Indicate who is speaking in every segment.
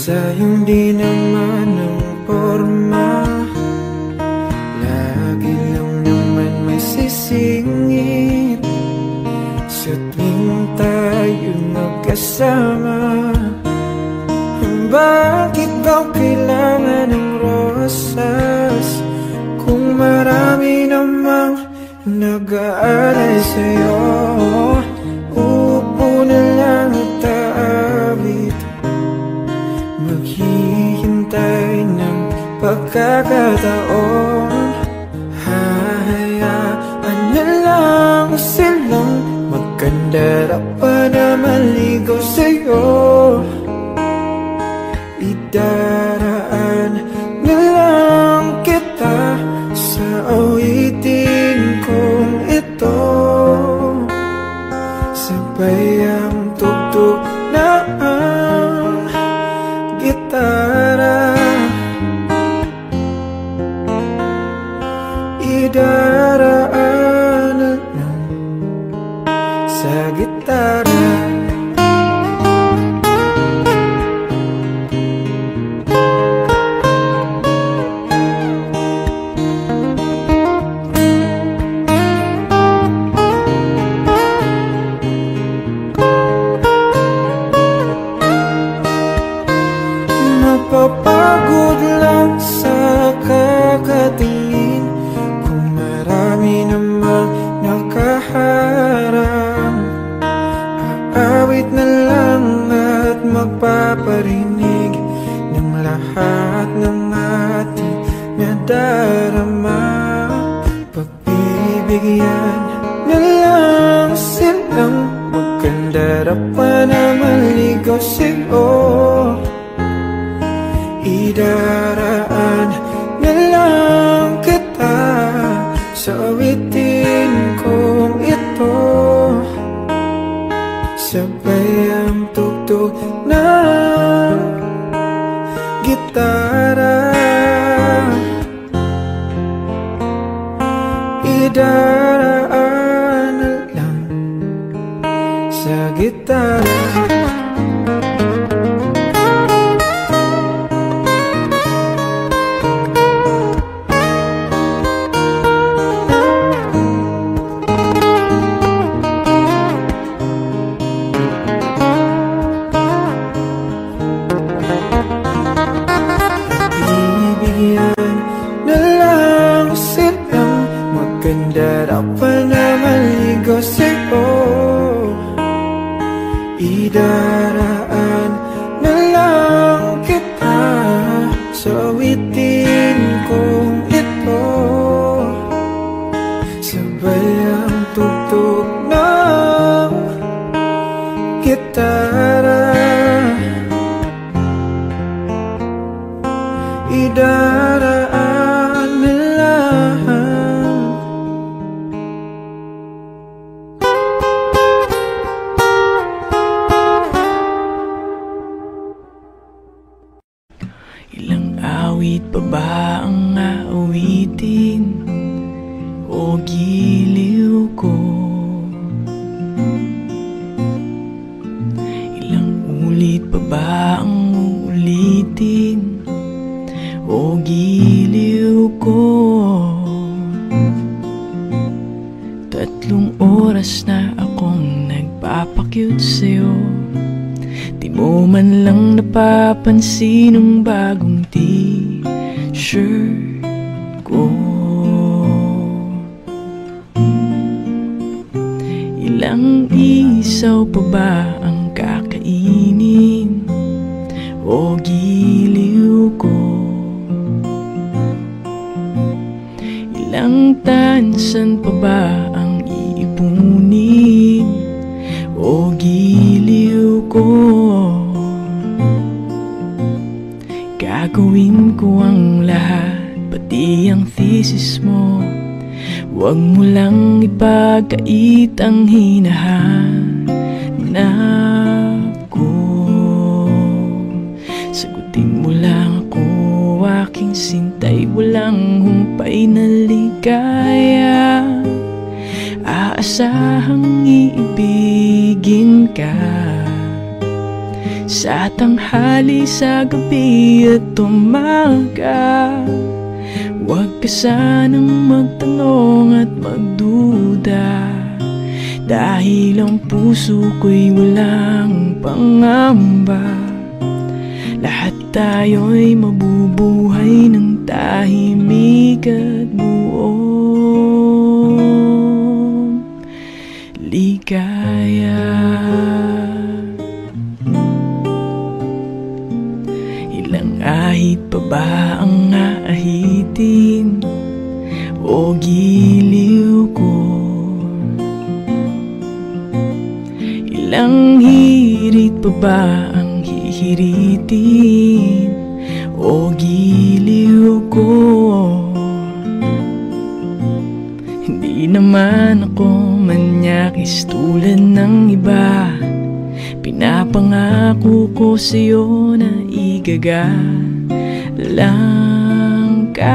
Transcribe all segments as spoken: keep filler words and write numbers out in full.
Speaker 1: Sayang di naman ang porma, lagi lang naman may sisingit sa tuwing tayo magkasama. Bakit daw kailangan ng rosas kung marami namang nag-aalay sa'yo? Upo na lang at aawit, maghihintay ng pagkakataon. Hahayaan na lang silang magkandara pa na maligaw sa'yo. Idaraan na lang kita sa awitin kong ito, sabay ang tugtog na ang gitara. Idaraan na lang sa gitara. Mapapagod lang sa kakatingin kung marami namang nakaharang. Aawit na lang at magpaparinig ng lahat ng ating nadarama. Pagbibigyan na lang silang magkandara pa na maligaw sa'yo. Idaraan na lang kita sa awitin kong ito, sabay ang tugtog ng gitara. Idaraan na lang sa gitara. Magkandara pa na maligaw sa'yo. Idaraan na lang kita sa awitin kong ito, sabay ang tugtog ng gitara. Idaraan na lang.
Speaker 2: Ilang awit pa ba ang aawitin o giliw ko? Ilang ulit pa ba ang uulitin o giliw ko? Tatlong oras na akong nagpapakyut sa'yo, di mo man lang napapansin ang bagong t-shirt ko. Ilang isaw pa ba ang kakainin o giliw ko? Ilang tansan pa ba ang iipunin o giliw ko? Gagawin ko ang lahat, pati ang thesis mo. Huwag mo lang ipagkait ang hinahanap ko. Sagutin mo lang ako, aking sintay, walang humpay na ligaya. Aasahang iibigin ka sa tanghali, sa gabi at umaga. Huwag ka sanang magtanong at magduda, dahil ang puso ko'y walang pangamba. Lahat tayo'y mabubuhay ng tahimik at buong ligaya. Ilang ahit pa ba ang aahitin o giliw ko? Ilang hirit pa ba ang hihiritin o giliw ko? Hindi naman ako manyakis tulad ng iba. Pinapangako ko sa'yo na igagalang ka.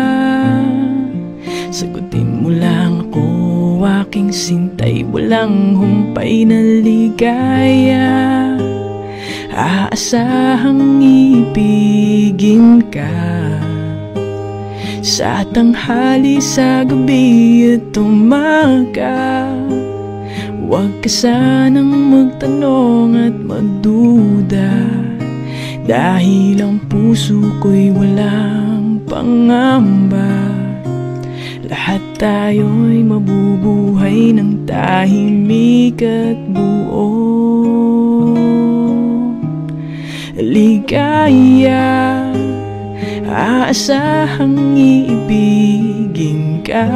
Speaker 2: Sagutin mo lang ako, aking sintay, walang humpay na ligaya. Aasahang ibigin ka sa tanghali, sa gabi at umaga. Huwag ka sanang magtanong at magduda, dahil ang puso ko'y walang pangamba. Lahat tayo'y mabubuhay ng tahimik at buong ligaya. Aasahang iibigin ka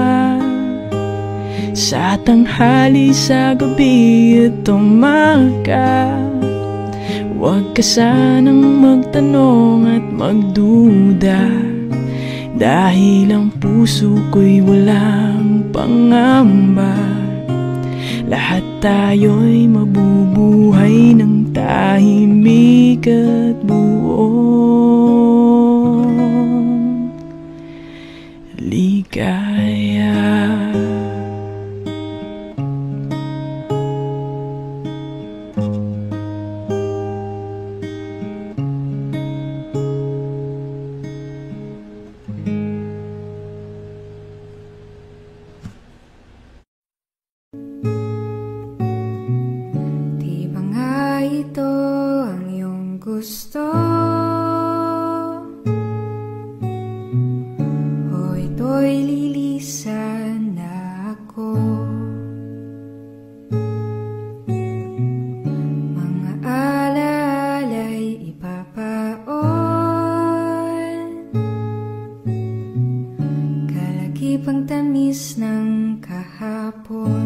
Speaker 2: sa tanghali, sa gabi at umaga. Huwag ka sanang magtanong at magduda, dahil ang puso ko'y walang pangamba. Lahat tayo'y mabubuhay ng tahimik at buong ligaya.
Speaker 3: Gusto o ito'y lilisan na ako. Mga alaala'y ipapaon, kalakipang tamis ng kahapon.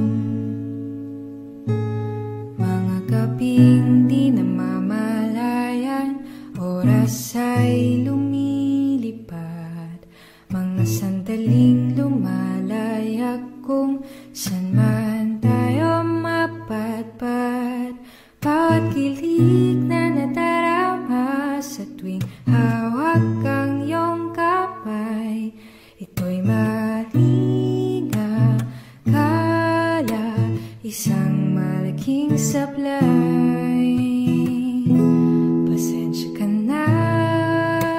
Speaker 3: Mga gabing di namamalayan, oras ay lumilipad. Mga sandaling lumalayag, kung san man tayo mapadpad. Bawat kilig na nadarama sa tuwing hawak ang iyong kamay, ito'y malinga kala, isang malaking sablay. Pasensya ka na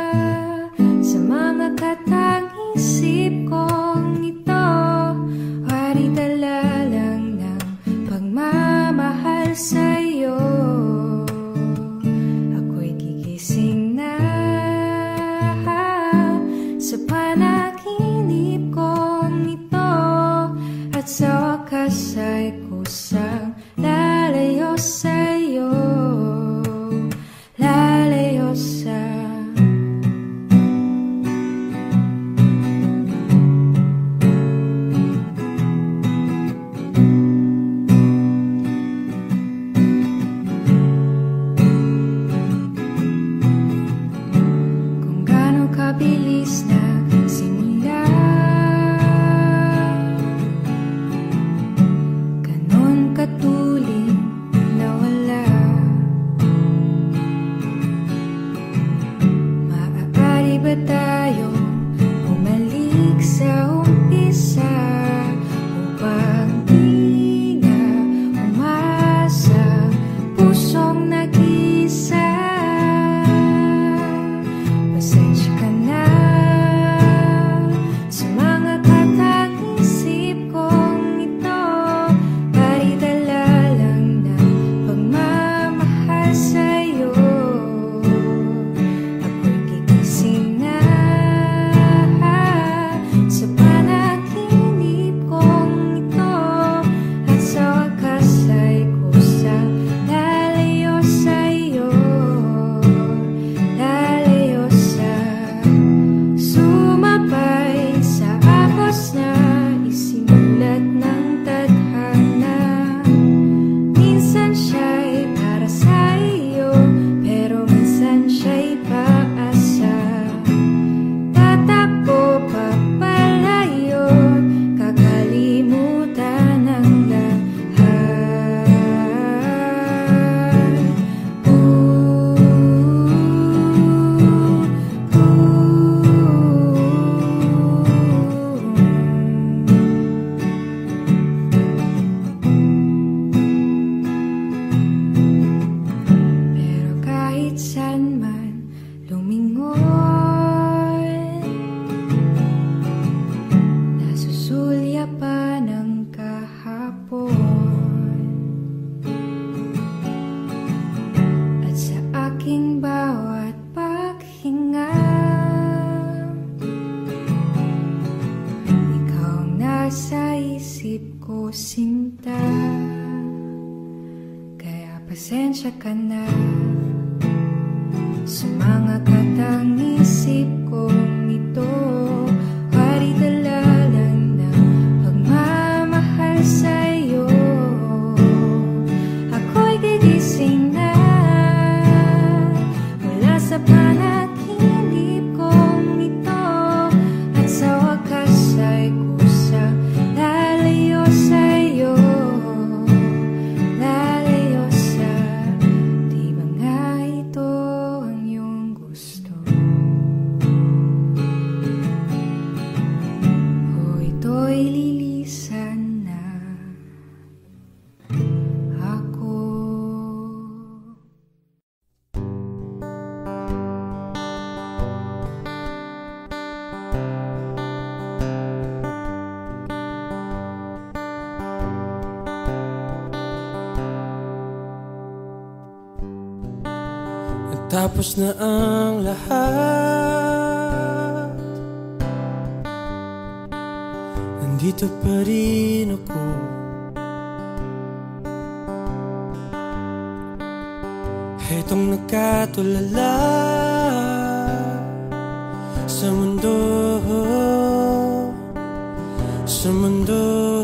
Speaker 3: aking bawat paghinga. Ikaw ang nasa isip ko, sinta, kaya pasensya ka na sa mga katang-isip kong ito. Wari dala lang ng pagmamahal sa'yo. Ako'y gigising na mula sa panaginip kong ito, at sa wakas ay kusang lalayo sa'yo, lalayo sa di ba nga ito ang iyong gusto, o ito'y lilisan na ako.
Speaker 1: Tapos na ang lahat, nandito pa rin ako. Hetong nakatulala sa mundo, sa mundo.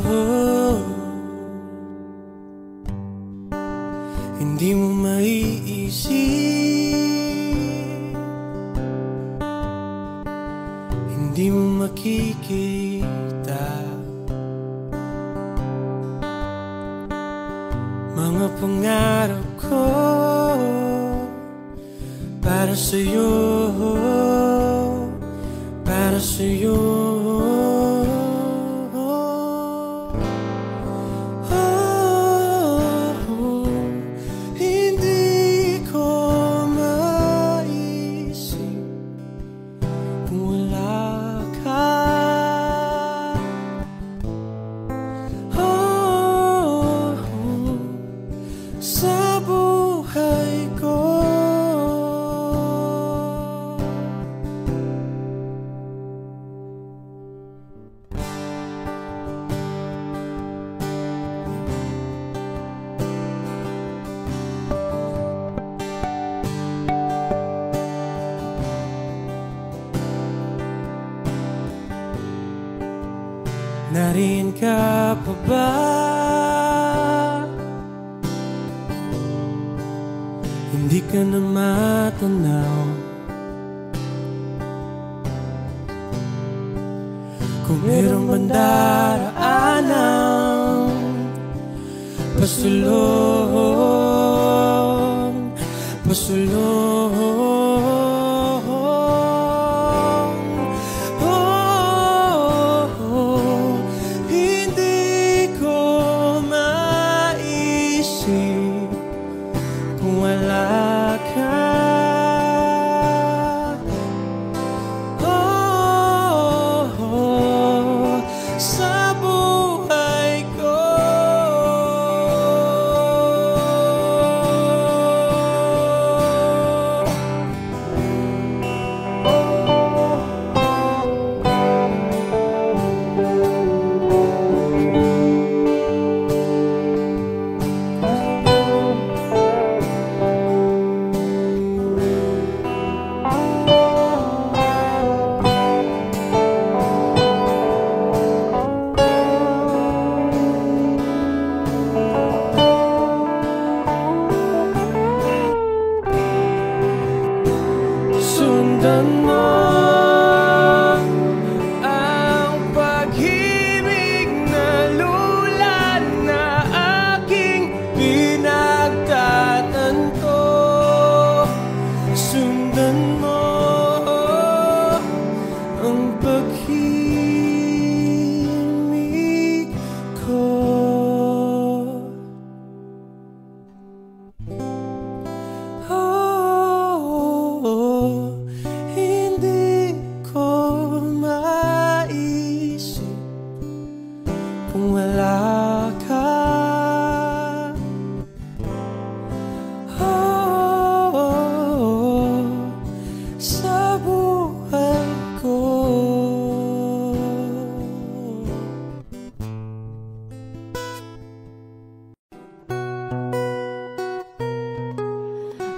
Speaker 1: Hindi mo maiisip, hindi mo makikita mga pangarap ko para sa'yo, para sa'yo. Nariyan ka pa ba? Hindi ka na matanaw. Kung mayroong bandaraanan, pasulong, pasulong. Sundan mo ang pag-ibig na lula na aking pinagtatanto. Sundan mo ang pag-ibig ko. Oh, hindi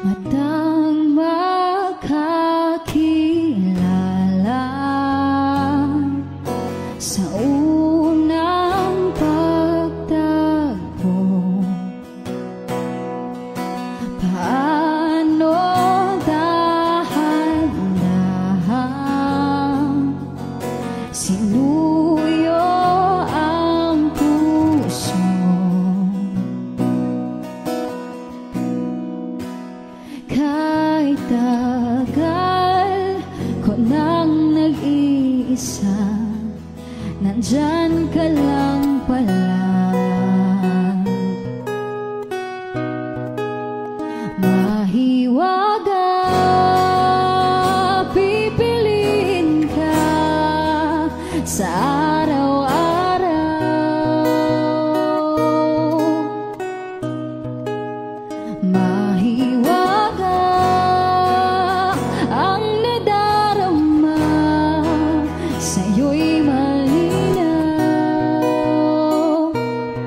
Speaker 3: matang makakilala sa unang pagtagpo. Paano dahan-dahan sinuyo ang puso, kahit tagal ko nang nag-iisa, nandyan ka lang pala. Mahiwaga, pipiliin ka sa araw-araw. Mahiwaga ang nadarama, sa'yo'y malinaw.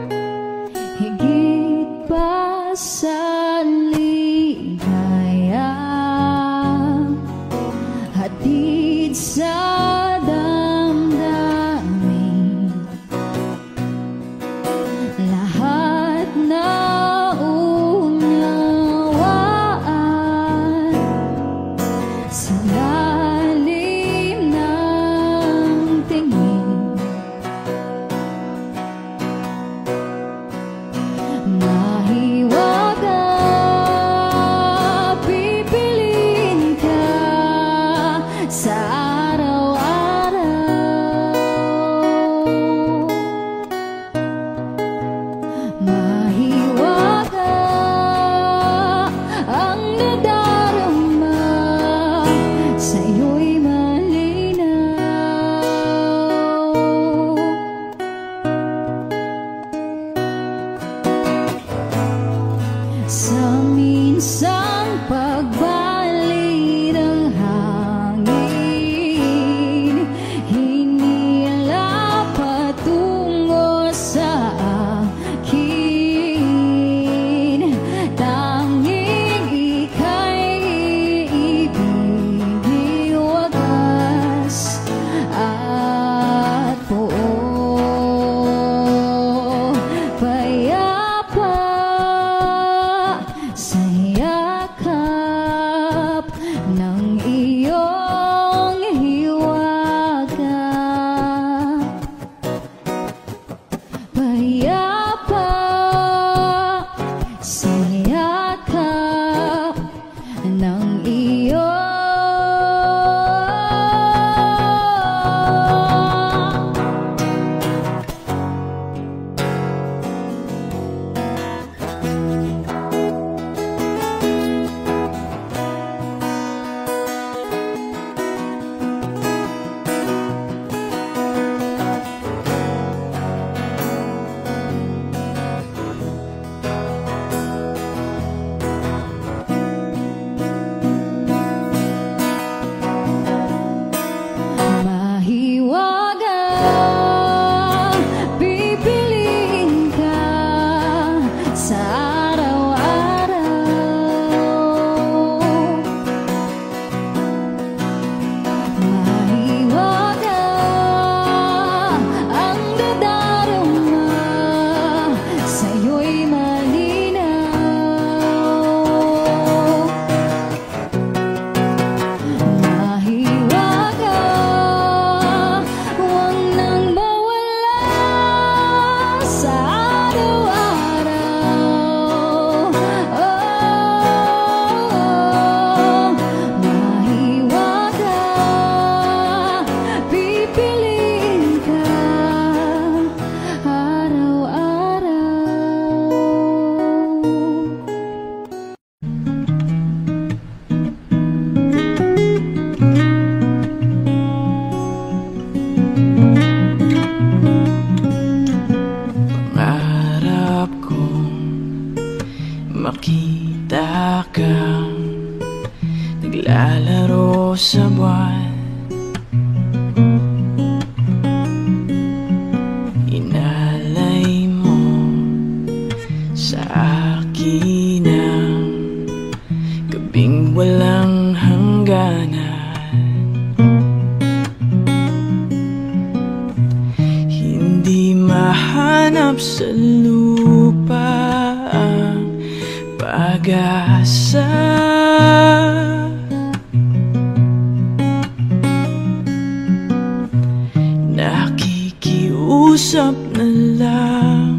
Speaker 3: Higit pa sa ligaya, hatid sa damdamin, lahat na unawaan sa lalim ng tingin. Mahiwaga, pipiliin ka sa araw-araw. Mahiwaga ang nadarama, sa'yo'y malinaw. Sa minsang pagbalik ng hangin, hinila patungo sa akin. Tanging ika'y ibigay wagas at buo, payapa sa yakap ng iyong hiwaga. Payapa sa yakap ng iyong mahiwaga, pipiliin ka sa araw-araw. Mahiwaga ang nadarama, sa'yo'y malinaw. Mahiwaga, huwag nang mawala sa araw-araw. Oh, mahiwaga, pipiliin ka
Speaker 2: Pangarap kong makita kang naglalaro sa buwan. Inalay mo sa akin ang gabing walang hangganan. Hindi mahanap sa lupa ang pag-asa. Nakikiusap na lang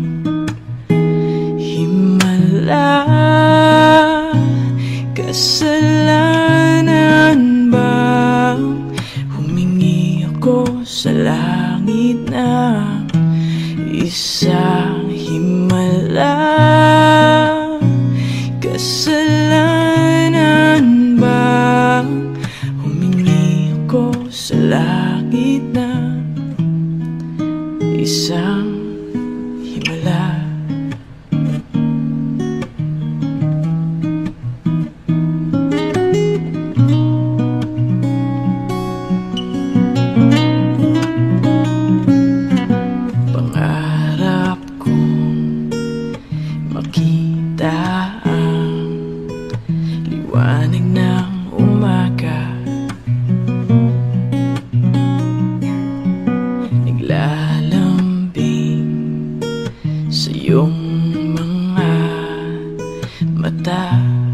Speaker 2: himala. Kasalanan bang humingi ako sa langit ng isang himala? Kasalanan bang humingi ako sa langit ng isang himala? Pangarap kong makita ang liwanag ng umaga. Naglalambing sa iyong mga mata.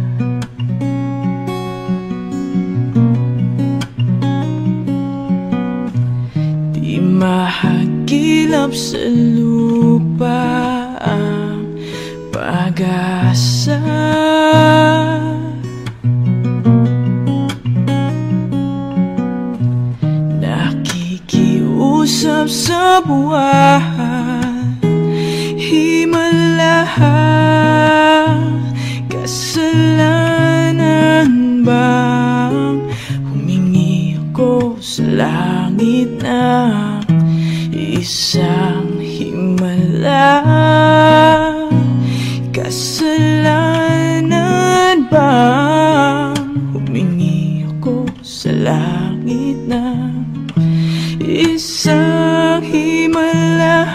Speaker 2: Di mahagilap sa lupa ang pag-asa. Nakikiusap sa buwan himala. Kasalanan bang humingi ako sa langit ng isang himala? Kasalanan bang humingi ako sa langit ng isang himala?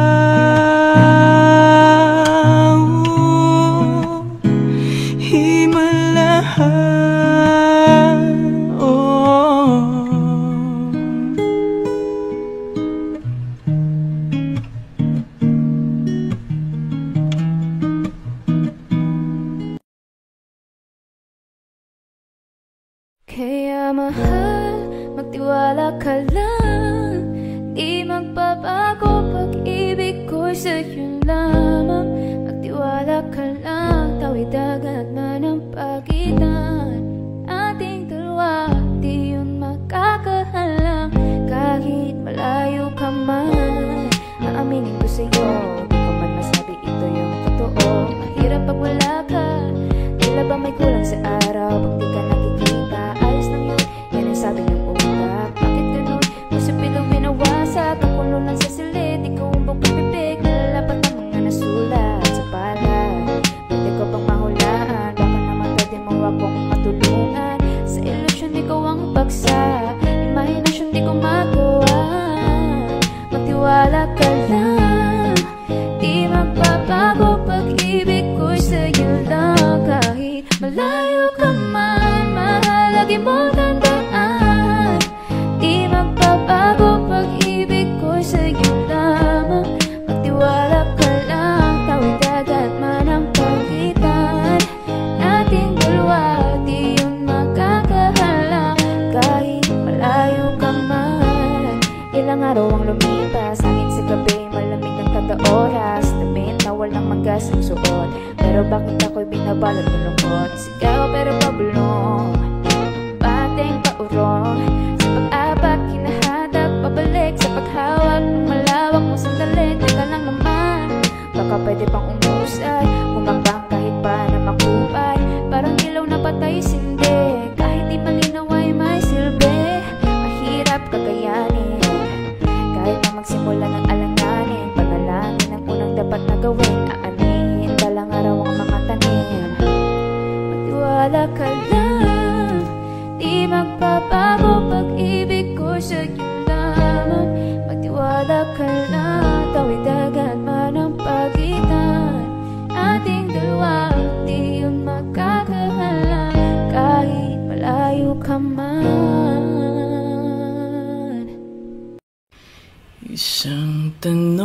Speaker 2: Himala, oh.
Speaker 3: Kaya mahal, magtiwala ka lang. Di magbabago pag-ibig ko sa'yo lamang. Magtiwala ka lang, tawid dagat man ang pagitan ating dalawa, di yun makakahalang. Kahit malayo ka man, aaminin ko sa'yo, di ko man masabi ito yung totoo. Mahirap pag wala ka, tila ba may kulang sa araw pag di ka nakikita. Ayos lang yun, yan ang sabi ng utak. Bakit ganun? Puso bilog binawasak, ang kulo lang sa silid. Ikaw ang bukang bibig, nalalapat ang mga nasulat sa palad. Pwede ko bang mahulaan? Baka naman pwede mo akong matulungan. Sa ilusyon ikaw ang bagsa, imahinasyon di ko magawa. Magtiwala ka lang, di magbabago pag-ibig ko sa'yo lang. Kahit malayo ka man, mahal, lagi mo tandaan. Di magbabago pag-ibig ko sa'yo lamang. Magtiwala ka lang, tawid dagat man ang pagitan ating dalawa, di yun makakahalang. Kahit malayo ka man, ilang araw ang lumipas, hangin sa gabi, malamig ang kada oras. Damit na walang magasang suot, pero bakit ako'y binabalot ng lungkot? Sigaw pero pabulong, bate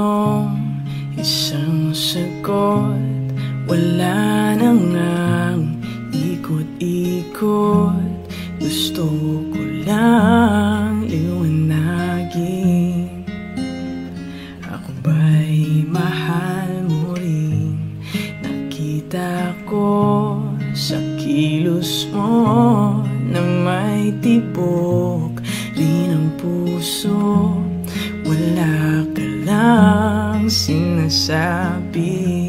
Speaker 2: tanong, isang sagot. Wala na ngang ikot-ikot. Gusto ko lang liwanagin. Ako ba'y mahal mo rin? Nakita ko sa kilos mo na may tibok rin ang puso. Wala ka lang sinasabi.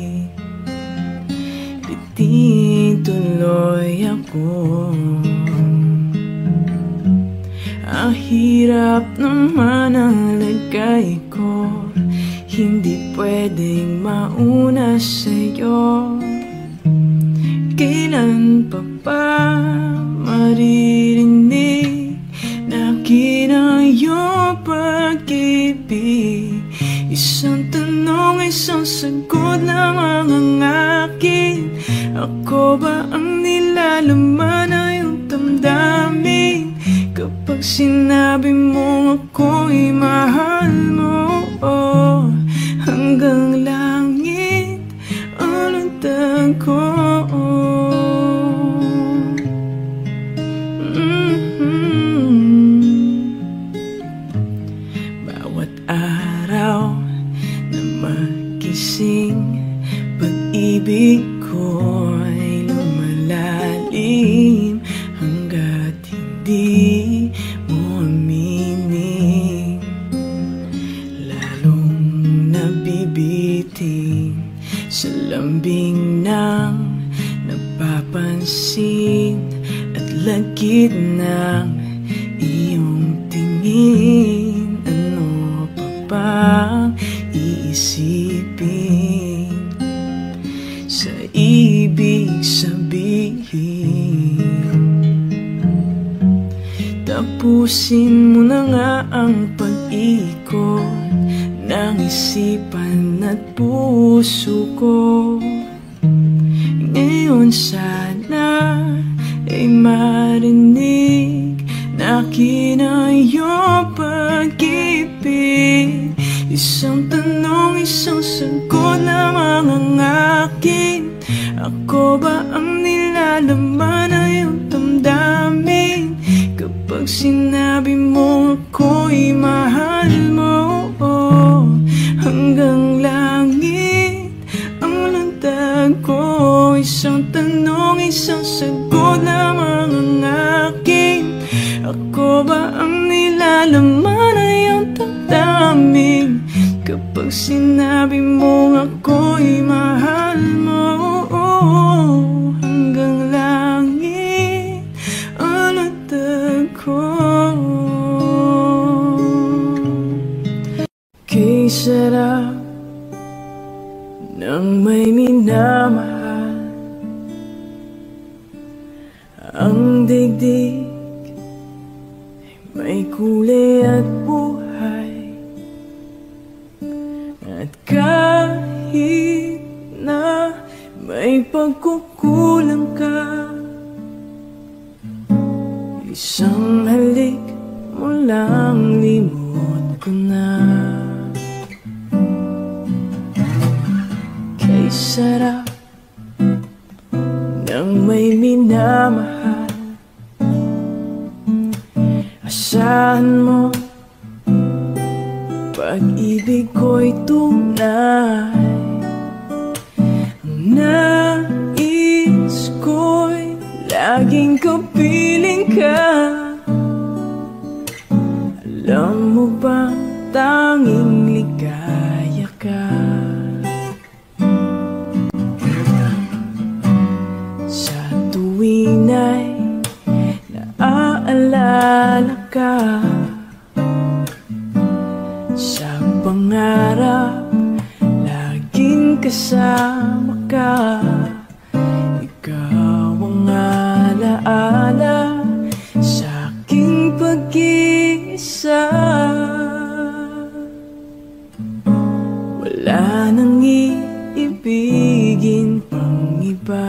Speaker 2: Di tuloy ako. Ang hirap naman ang lagay ko. Hindi pwedeng mauna sa'yo. Kailan pa ba maririnig na kinang iyong pag-ibig? Isang tanong, isang sagot lamang ang akin. Ako ba ang nilalaman na iyong damdamin? Kapag sinabi mo ako'y mahal mo, oh, hanggang langit ang lundag ko. Mm-hmm. Bawat araw na magising, pag-ibig ko'y lumalalim hanggat hindi mo aminin. Lalong nabibitin sa lambing ng napapansin at lagit ng iyong tingin. Ano pa bang iisipin sa ibig sabihin? Tapusin mo na nga ang pag-ikot ng isipan at puso ko. Ngayon sana ay marinig na kinang iyong pag-ibig. Isang tanong, isang sagot lamang ang akin. Ako ba ang nilalaman na iyong damdamin? Kapag sinabi mo ako'y mahal mo, oh, hanggang langit ang lundag ko. Isang tanong, isang sagot lamang ang akin. Ako ba ang nilalaman na iyong damdamin? Kapag sinabi mo ako'y mahal mo, oh, hanggang langit ang lundag ko. Kay sarap ng may minamahal. Ang digdig may kulay at buhay. At kahit na may pagkukulang ka, isang halik mo lang limot ko na. Kay sarap ng may minamahal. Asahan mo pag-ibig ko'y tunay. Ang nais ko'y laging kapiling ka. Alam mo ba tanging ligaya ka? Sa tuwing ay naaalala ka. Sa pangarap laging kasama ka. Ikaw ang alaala sa aking pag-iisa. Wala nang iibigin pang iba.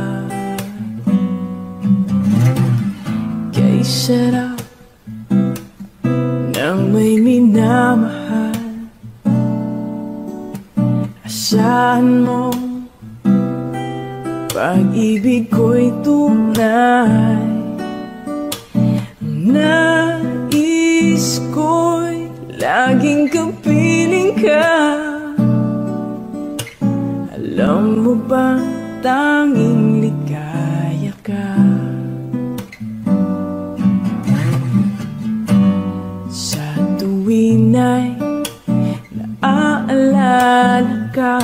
Speaker 2: Kay sarap ng may minamahal. Asahan mo, pag-ibig ko'y tunay. Ang nais ko'y laging kapiling ka. Alam mo ba, tanging ligaya ka. Sa tuwin ay naaalala ka.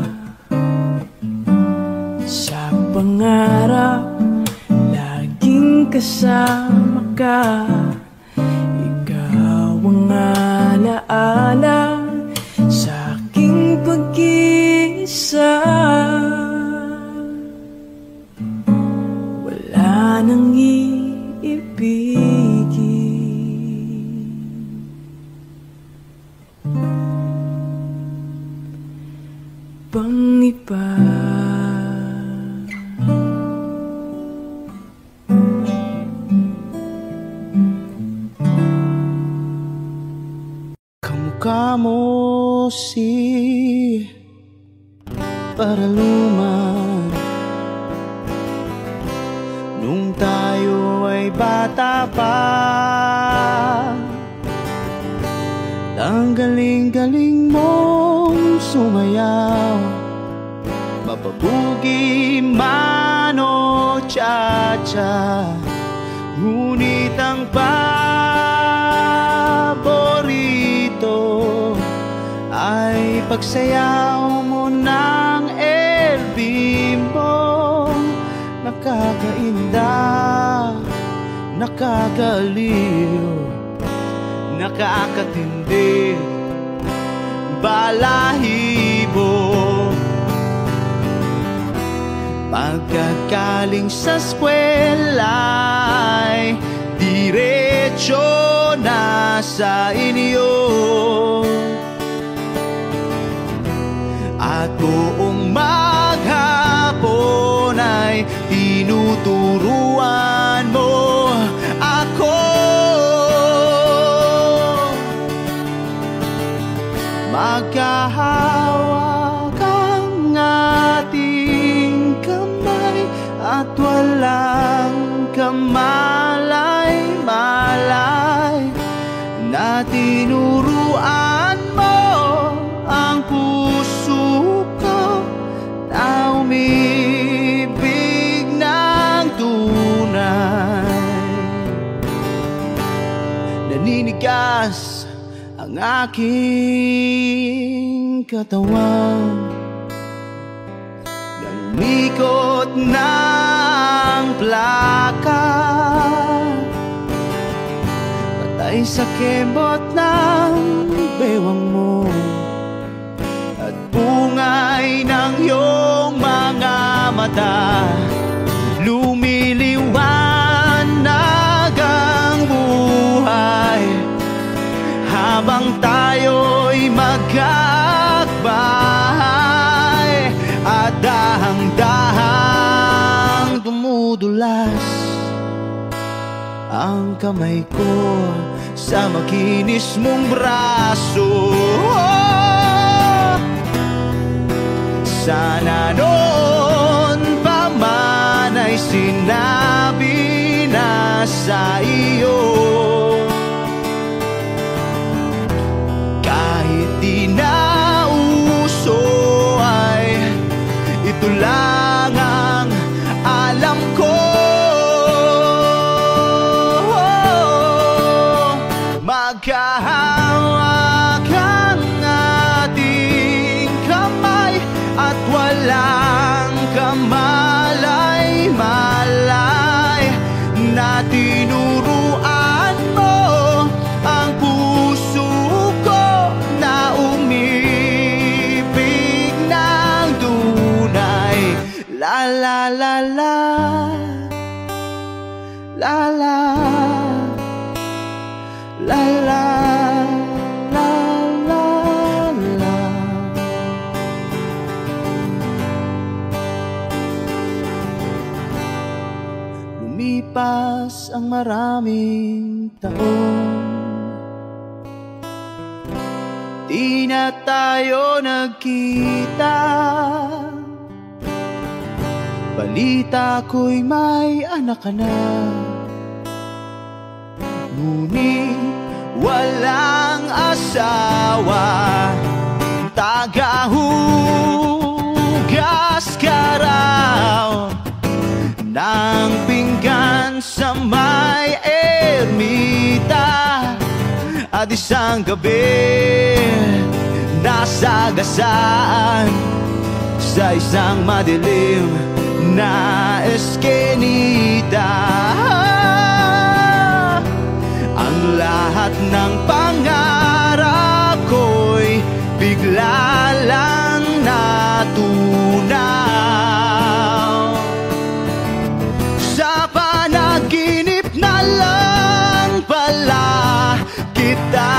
Speaker 2: Sa pangarap, laging kasama ka. Ikaw ang alaala sa aking pag-iisa. Wala nang iibigin pang iba.
Speaker 4: Kamukha mo si Paraluman nung tayo ay bata pa. Ang galing-galing mong sumayaw, mapabugi man o cha-cha. Ngunit ang paborito ay pagsayaw mo ng L B mo. Nakakainda, nakakaliw, nakakatindi, balahibo. Pagkagaling sa eskwela'y diretso na sa inyo, at buong maghapon ay tinuturuan mo ako. Magkahawak ang ating kamay at walang kamalay-malay, na tinuruan mo ang puso ko na umibig ng tunay. Naninigas ang aking katawan, nangikot ng plaka, patay sa kembot ng bewang mo at bungay ng iyong mga mata. Lumiliwanag ang buhay habang tayo'y magkakbahay, at dahang-dahang dumudulas ang kamay ko sa makinis mong braso. Sana noon pa man ay sinabi na sa iyo, kahit di na uso ay ito lang ang alam ko. Magkahawak ang ating kamay at walang kamalay-malay, na tinuruan mo ang puso ko na umibig ng tunay. La la la la, la la, la la, la la, la. Lumipas ang maraming taon, di na tayo nagkita. Balita ko'y may anak ka na, ngunit walang asawa. Tagahugas ka raw ng pinggan sa may ermita, at isang gabi nasagasaan sa isang madilim na eskenita. Ang lahat ng pangarap ko'y bigla lang natunaw. Sa panaginip na lang pala kita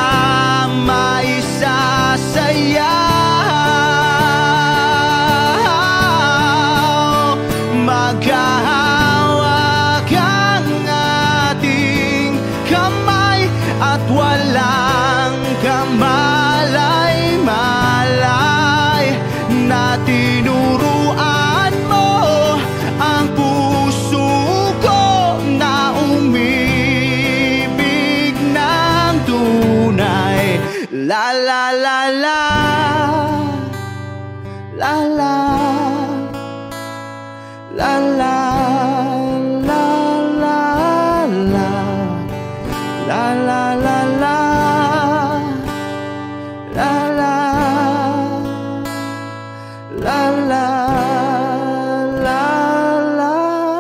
Speaker 4: maisasayaw. Maghahawak ang ating kamay at walang kamalay-malay na tinuruan mo ang puso ko na umibig ng tunay. La la la la, la la, la la, la la, la, la la la la, la la, la la, la la.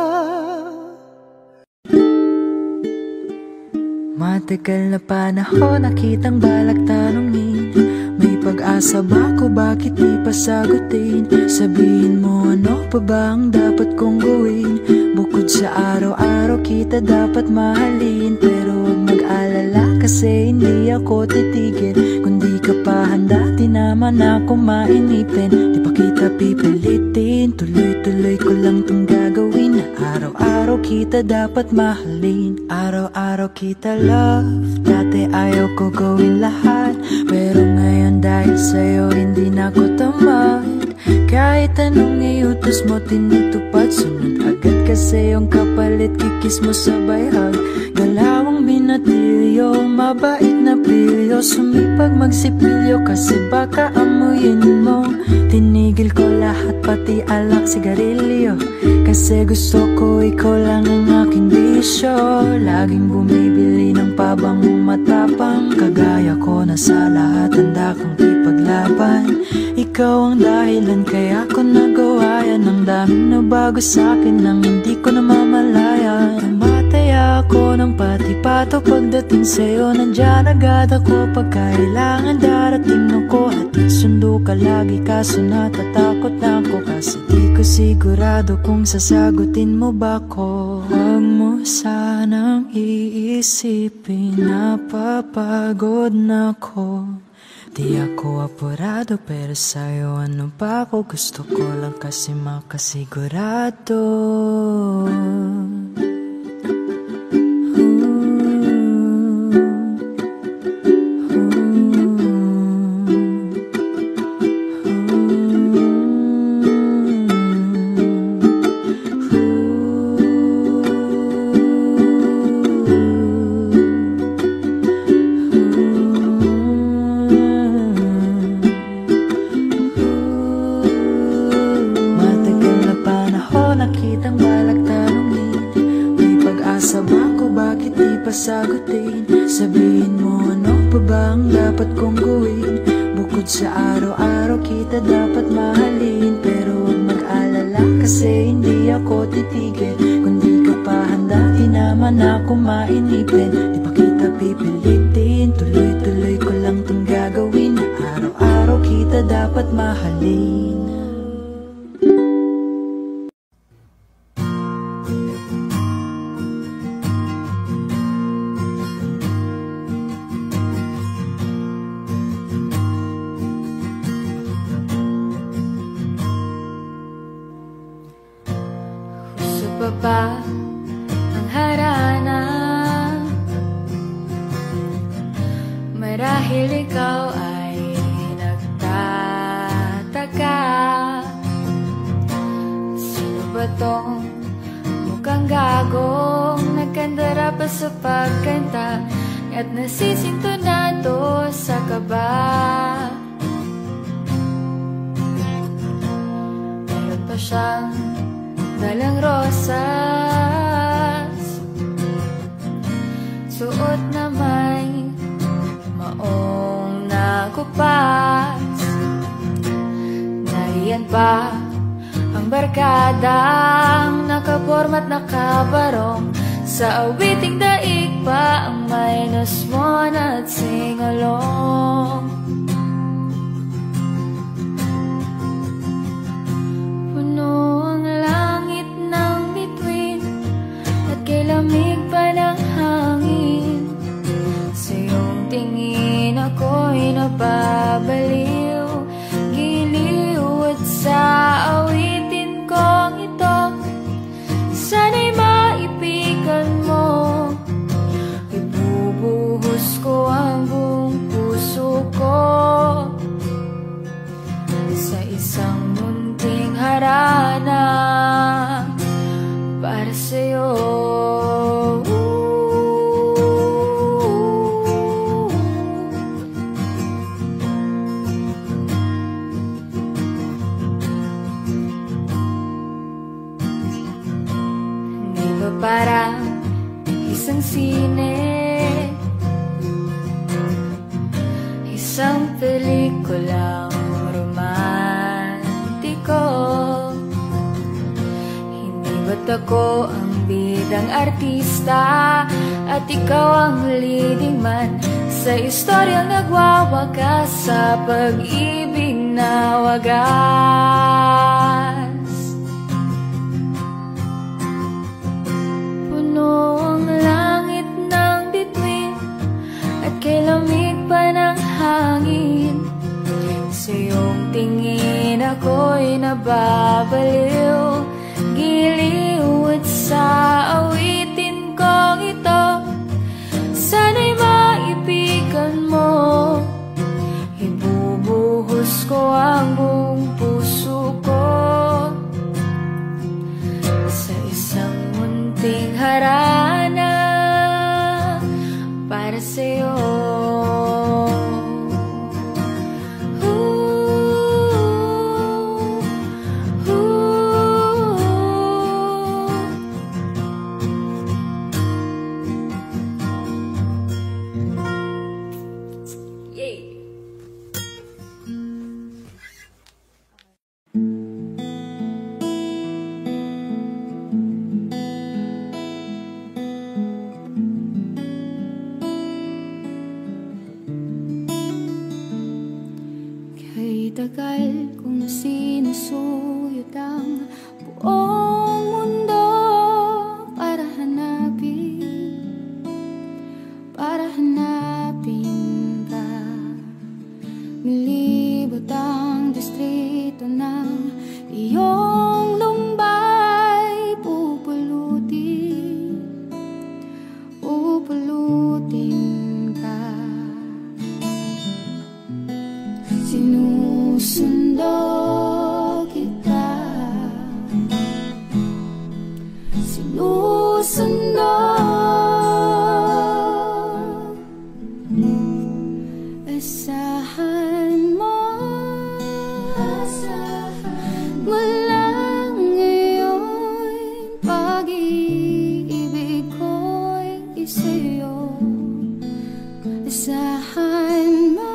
Speaker 2: Matagal na panahon nakitang balak tanungin, may pag-asa ba ko, bakit di pa sagutin? Sabihin mo ano pa ba ang dapat kong gawin? Bukod sa araw-araw kita dapat mahalin, pero huwag mag-alala kasi hindi ako titigil. Kung di ka pa handa, di naman ako mainipin. Di pa kita pipilitin, tuloy-tuloy ko lang tong gagawin. Araw-araw kita dapat mahalin, araw-araw kita love. Dati ayaw ko gawin lahat, pero ngayon dahil sa'yo hindi na ko tamad. Kahit anong iutos mo tinutupad, sunod agad kasi yung kapalit kikis mo sabay hug. Galawang binatilyo, mabait na pilyo, sumipag magsipilyo kasi baka amuyin mo. Tinigil ko lahat pati alak sigarilyo, kasi gusto ko ikaw lang ang aking bisyo. Laging bumibili ng pabangong matapang, kagaya ko na sa lahat handa kang ipaglaban. Ikaw ang dahilan kaya ko nagawa yan, ang daming nabago sa'kin nang hindi ko namamalayan. Namataya ako ng pati-pato pagdating sa'yo, nandyan agad ako pag kailangan. Darating ako at sundo ka lagi, kaso natatakot na ako kasi di ko sigurado kung sasagutin mo ba ko. Huwag mo sanang iisipin napapagod na ko. Di ako apurado pero sa'yo ano pa ako, gusto ko lang kasi makasigurado. Sagutin, sabihin mo ano pa ba ang dapat kong gawin? Bukod sa araw-araw kita dapat mahalin, pero huwag mag-alala kasi hindi ako titigil. Kung di ka pa handa, di naman ako mainipin. Di pa kita pipilitin, tuloy-tuloy ko lang tong gagawin. Araw-araw kita dapat mahalin.
Speaker 3: Pa ang harana, marahil ikaw ay tong mukhang gagong nagkandara pa sa pagkanta at nasisintonado sa kaba. Meron pa siyang dalang rosas, suot na may maong nakupas. Nariyan pa ang barkadang nakapormat nakabarong, sa awiting daig pa ang minus one at sing-along. Puno ang langit ng bituin at kay lamig pa ng hangin. Sa iyong tingin ako'y napabaliw, giliw at sa awitin kong ito sana'y maipigan mo. Ibubuhos ko ang buong puso ko sa isang munting harana para sa'yo. Parang isang sine, isang pelikulang romantiko. Hindi ba't ako ang bidang artista at ikaw ang leading man sa istoryang nagwawakas sa pag-ibig na wagas? Ang langit ng bituin at kay lamig pa ng hangin. Sa iyong tingin ako'y nababaliw, giliw at sa awitin kong ito sana'y maipigan mo. Ibubuhos ko ang buong puso ko sa isang munting harana para sa'yo.
Speaker 5: Tagal kong sinusuyod ang buong mundo para hanapin, para hanapin ka. Nilibot ang distrito ng iyong lumbay, pupulutin, pupulutin ka. Sinusundo kita, sinusundo. Asahan mo, asahan mo lang ngayon, pag-ibig ko'y isa'yo. Asahan mo,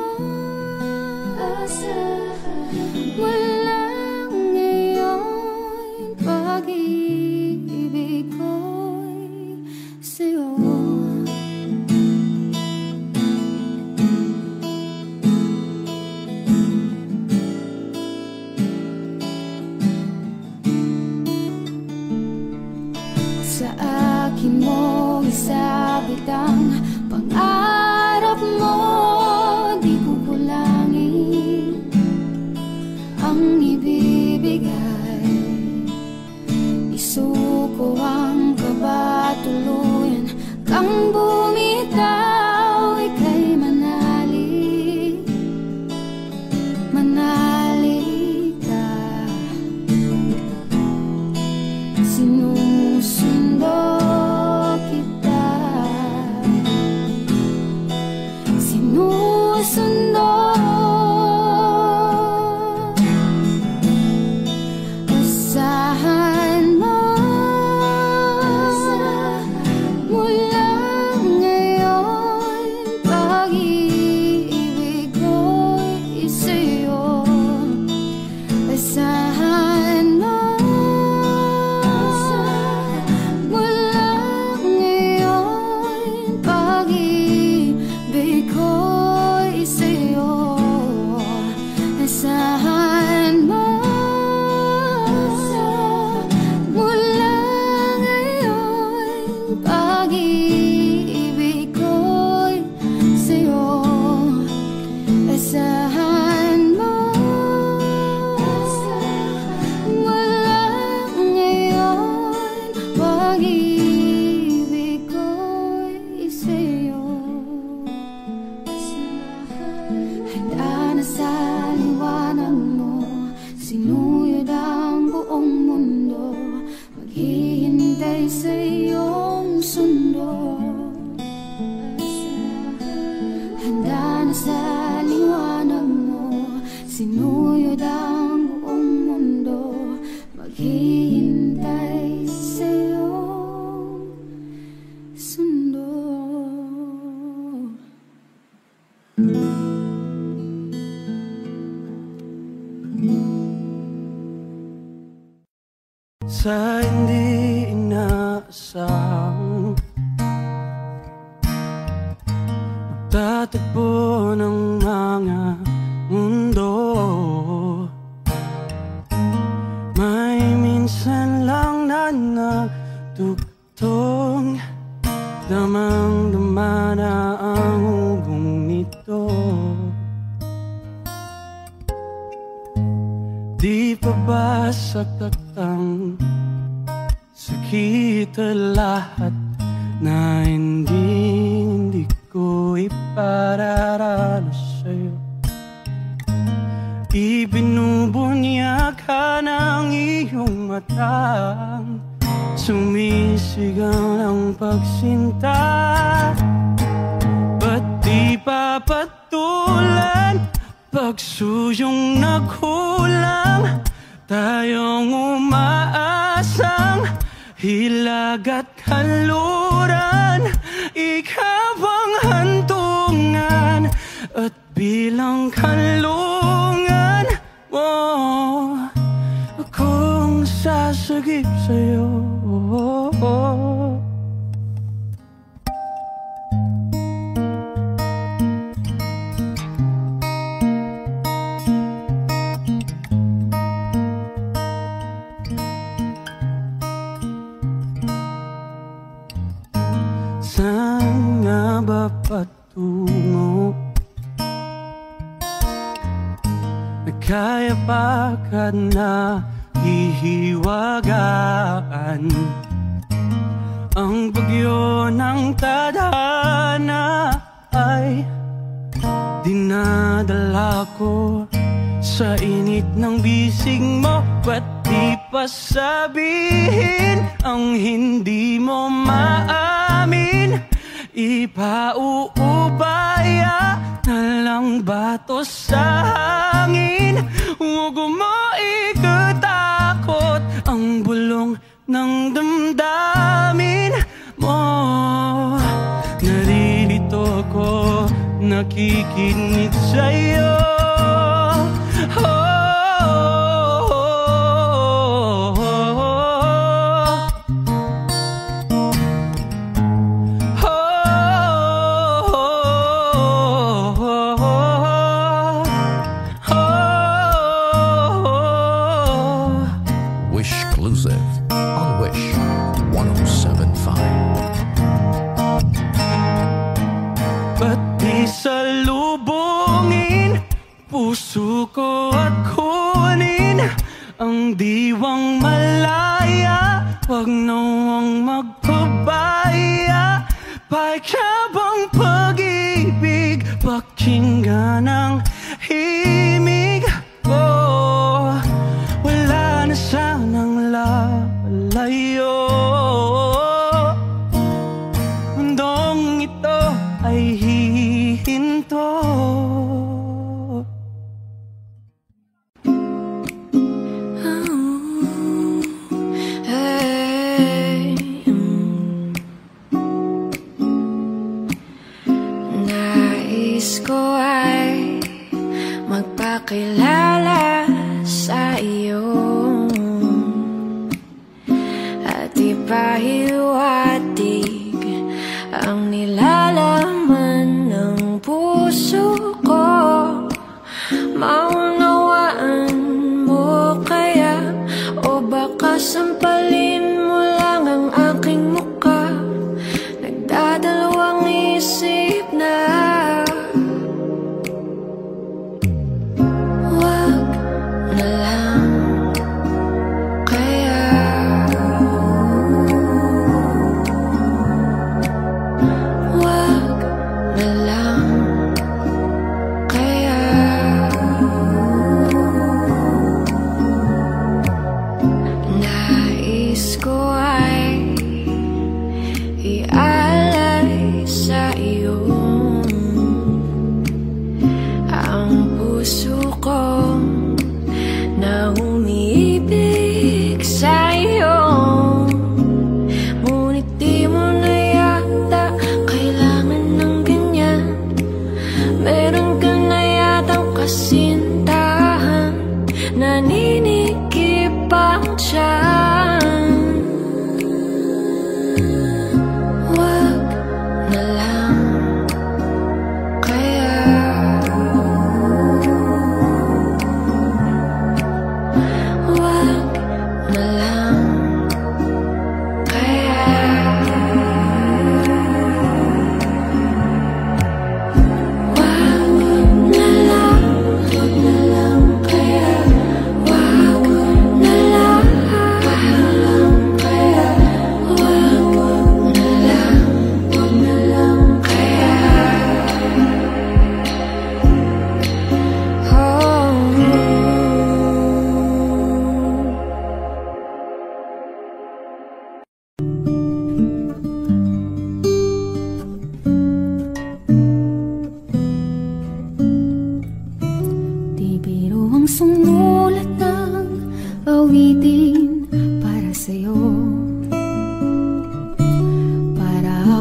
Speaker 5: wala ngayon, pag-ibig ko'y sa'yo. Sa akin mo isabit ang pangarap mo, di kukulangin ang ibibigay. Isuko ang kaba, tuluyan kang bumitaw, ika'y manali, manali ka. sa liwanag mo, sinuyod ang buong mundo, maghihintay sa'yo sundo.
Speaker 1: Sa hindi inaasahang magtatagpo ng mga mundo, may minsan lang na natugtong, damang-dama na ang hugong nito. Di pa ba saktaktang sakit lahat na hindi, hindi ko ipararanas sa'yo? Ibinubunyag ka ng iyong matang, sumisigaw ng pagsinta. Ba't di papatulan pagsuyong naghulang, tayong umaasang hilag at kanluran. Ikaw ang hantungan at bilang kanlungan mo, akong sasagip sa'yo. Saan nga ba patungo? Kaya pa ka na hihiwagaan ang bagyo ng tadhana ay dinadala ko sa init ng bisig mo. Ba't di pa sabihin ang hindi mo maamin? Ipauubaya na lang bato sa hangin. Huwag mo ikatakot ang bulong ng damdamin mo. Naririto ko, nakikinig sa'yo. Oh,
Speaker 6: on Wish one oh seven point five.
Speaker 1: Ba't di salubungin puso ko at kunin ang diwang malaya? Wag nawang magpabaya, paikabang pag-ibig, pakinggan ang himig ko. Wala na sanang lalayo, mundong ito ay hihinto.
Speaker 2: Nais ko ay magpakilala sa iyo at ipahiwatig ang nilalaman ng puso ko. Maunawaan mo kaya, o baka sampalin mo lang ang aking mukha? Nagdadalawang isip na wag na lang kaya. Wag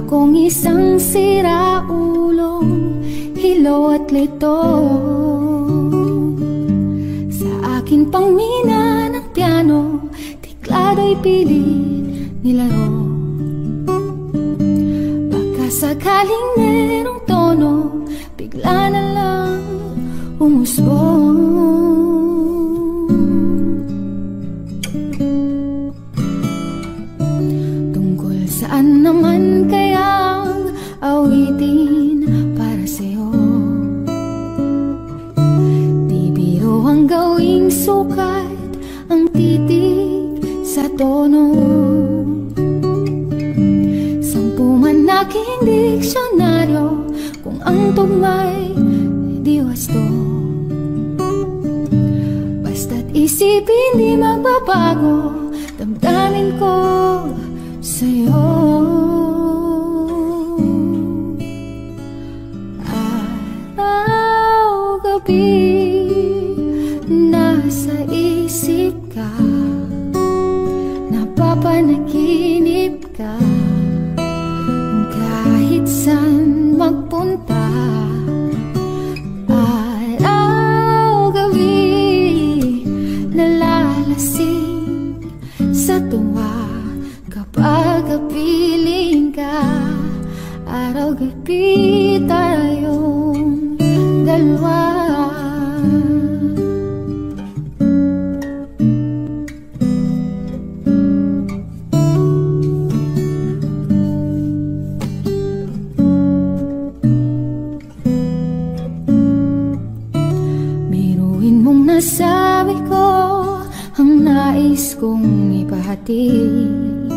Speaker 5: akong isang siraulong hilo at lito. Sa aking pangmina ng piano, tiklado'y pilit nilaro. Baka sakaling merong tono, bigla na lang umusbong. Tungkol saan naman kayang awitin para sa'yo? Di biro ang gawing sukat ang titig sa tono. Sampu man aking diksyonaryo, kung ang tugma'y di wasto. Basta't isipin di magbabago, damdamin ko sa'yo. Araw, gabi, nasa isip ka, napapanaginip ka. Kahit saan magpunta, araw, gabi, nalalasing sa tuwa kapag kapiling ka. Araw, gabi, tayong dalawa. Nasabi ko ang nais kong ipahati.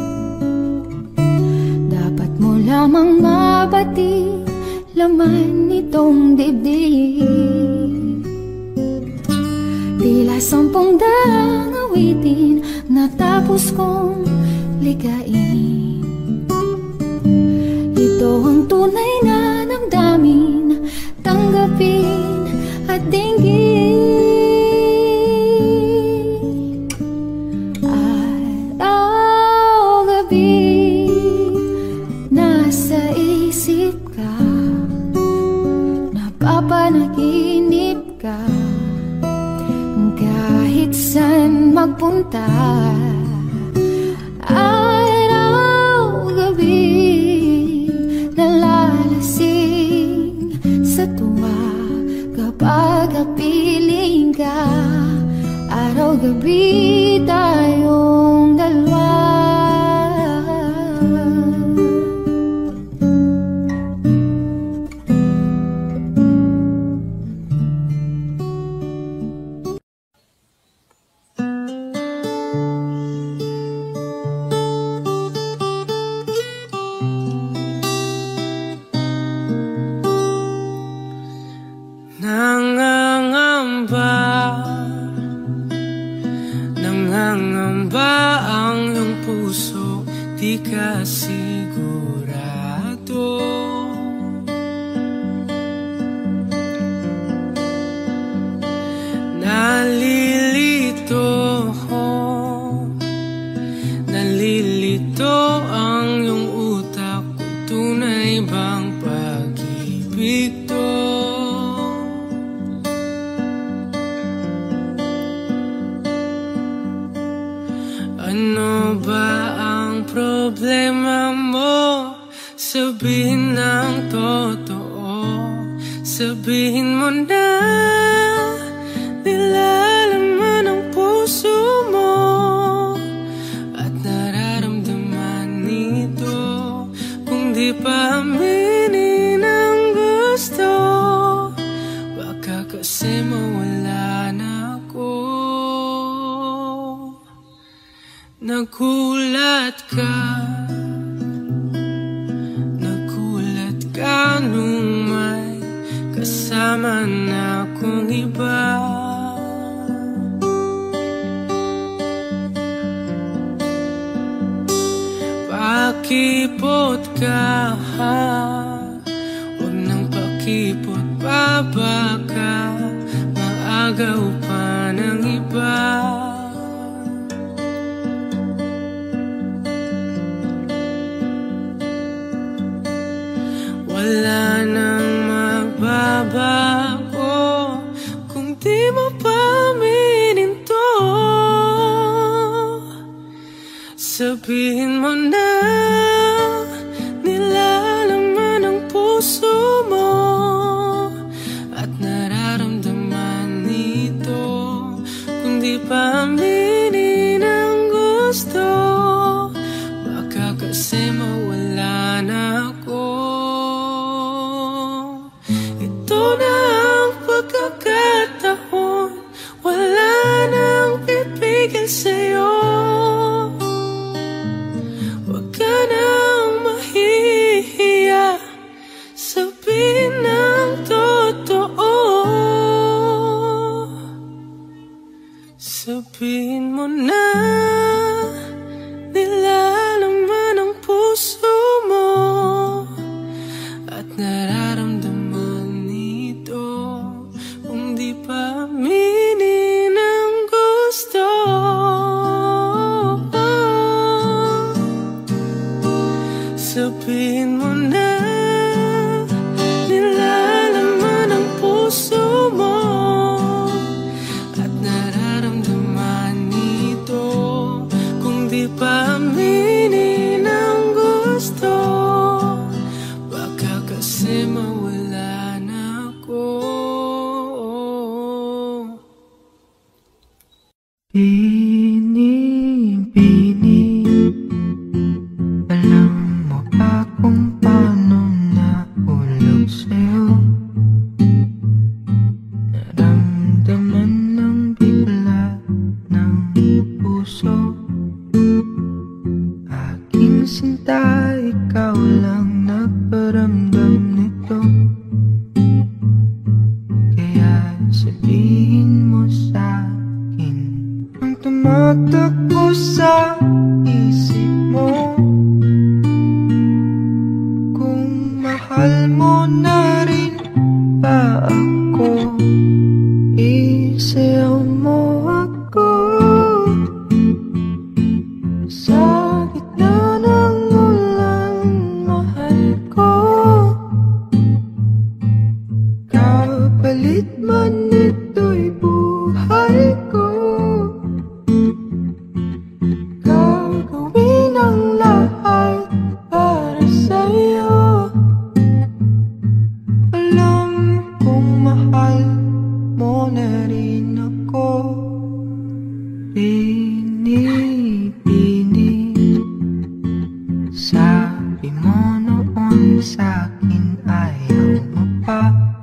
Speaker 5: Dapat mo lamang mabati laman nitong dibdib. Tila sampung daang awitin natapos kong ligain. Ito ang tunay na damdamin, tanggapin at dinggin. Napapanaginip ka, kahit saan magpunta. Araw, gabi, nalalasing sa tuwa kapag kapiling ka. Araw, gabi, tayong dalawa.
Speaker 1: Nagulat ka, nagulat ka nung may kasama na akong iba. Pakipot ka, huwag nang pakipot pa, baka maagaw pa ng iba. wala nang magbabago kung di mo pa aminin to. Sabihin mo na, nilalaman ang puso mo at nararamdaman nito. Kung di pa aminin ang gusto, baka kasi mawala na ako. Ito na ang pagkakataon, wala nang pipigil sa'yo. Huwag ka nang mahihiya, sabihin ng totoo. Sabihin mo na, nilalaman ang puso mo at nararamdaman nito. Kung di pa aminin ang gusto, sabihin mo na, nilalaman ang puso mo at nararamdaman nito. Kung di pa aminin ang gusto, baka kasi mawala na ako.
Speaker 2: Bini-bini, alam mo ba kung paano nahulog sa'yo? Naramdaman ng bigla ng puso. Aking sinta, ikaw lang nagparamdam nito. Kaya sabihin mo sa'kin ang tumatakbo sa isip mo. Kung mahal mo na rin ba ako, isayaw mo ako. Sa gitna ng ulan, mahal ko. Kapalit man ito'y buhay ko. Gagawin ang lahat para sa'yo. Alam kong mahal mo na rin ako. Bini-bini, sabi mo noon sa'kin ayaw mo pa.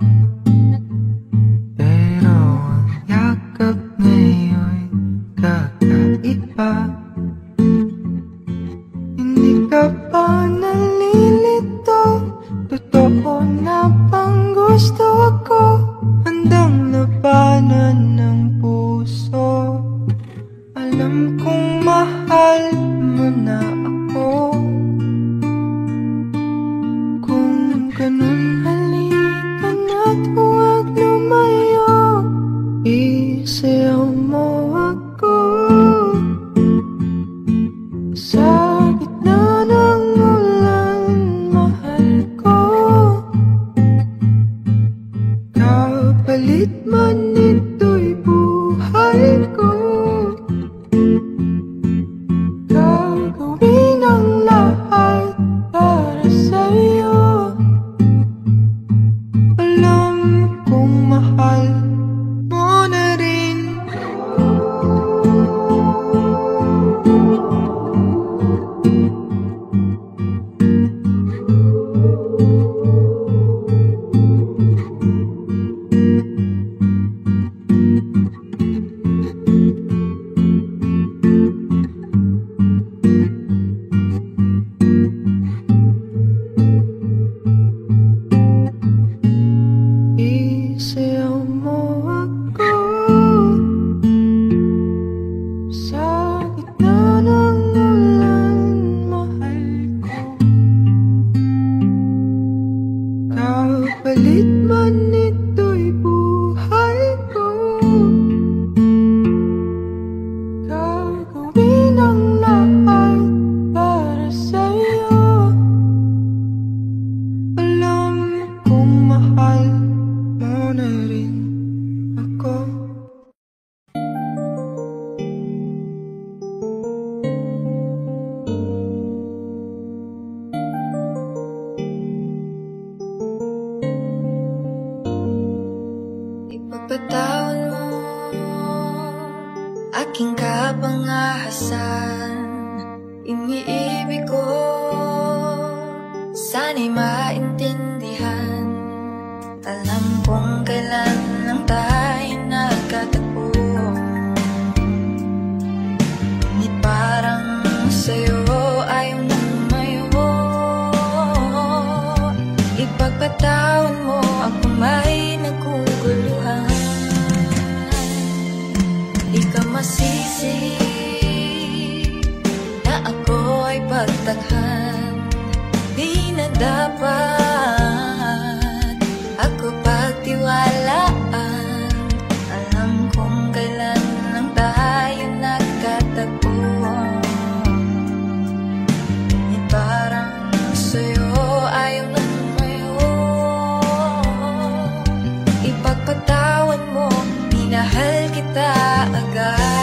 Speaker 2: Pero ang yakap ngayon kakaiba. Hindi ka pa nalilito, totoo na bang gusto ko? Handang labanan ng puso. Alam kong mahal mo na ako. Kung ganun, halika na't huwag lumayo. Isayaw mo ako. Sa gitna ng ulan, mahal ko. Kapalit man ito'y buhay ko. Gagawin ang lahat para sa'yo. Alam kong mahal mo na rin. Isayaw mo ako. Sa gitna ng ulan, mahal ko. Kapalit man ito'y buhay ko. Gagawin ang lahat para sa'yo. Alam Ipagpatawad mo aking kapangahasan. Iniibig ko, sana'y maintindihan. Alam kong kailan lang tayo nagkatagpo, ngunit parang sa'yo ayaw na lumayo. Ipagpatawad mo ako may naguguluhan. Di ka masisi na ako ay pagtaghan. Di na dapat ako pagtiwalaan. Alam kong kailan lang tayo nagkatagpo, ngunit parang sa'yo ayaw na lumayo. Ipagpatawad mo, minahal kita agad.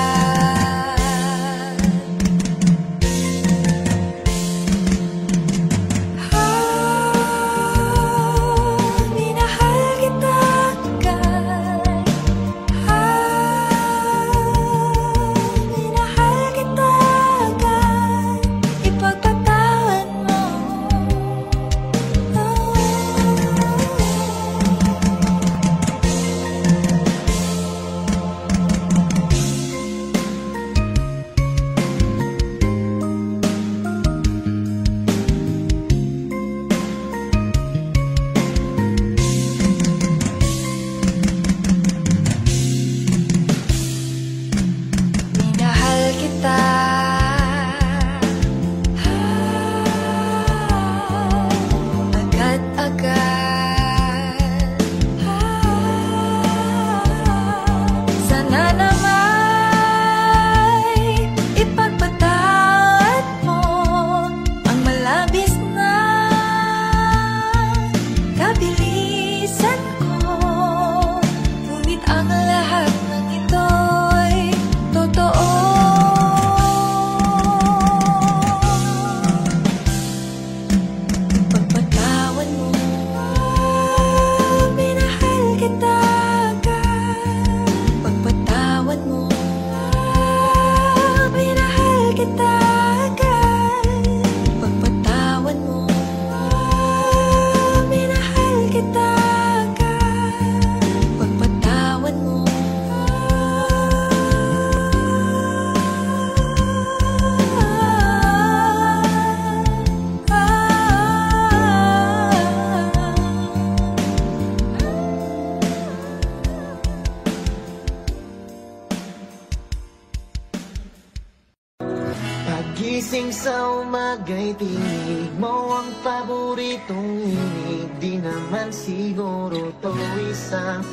Speaker 4: Gising sa umaga'y tinig mo ang paboritong inig. Di naman siguro to isang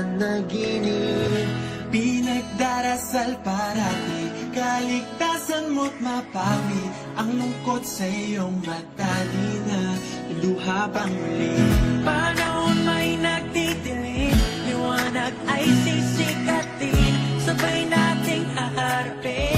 Speaker 4: panaginip.
Speaker 1: Pinagdarasal parati, kaligtasan mo't mapawi ang lungkot sa iyong mata. Di na luha pang muli. Panahon may nagtitiling, liwanag ay sisikatin, sabay nating haharapin.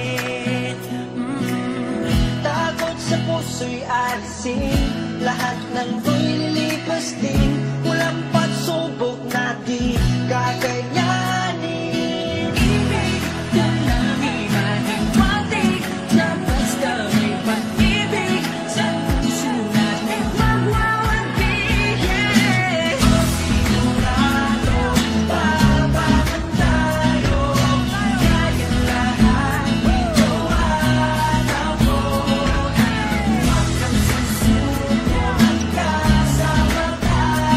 Speaker 4: Sa puso'y alisin, lahat ng nililipas din. Walang pagsubok na di kakayanin.
Speaker 1: Ibig ka lang imahimatik, na basta may pag-ibig sa puso natin magwawagi. Sigurado, babagan tayo, kaya lahat iwan ako. Kasama tayo.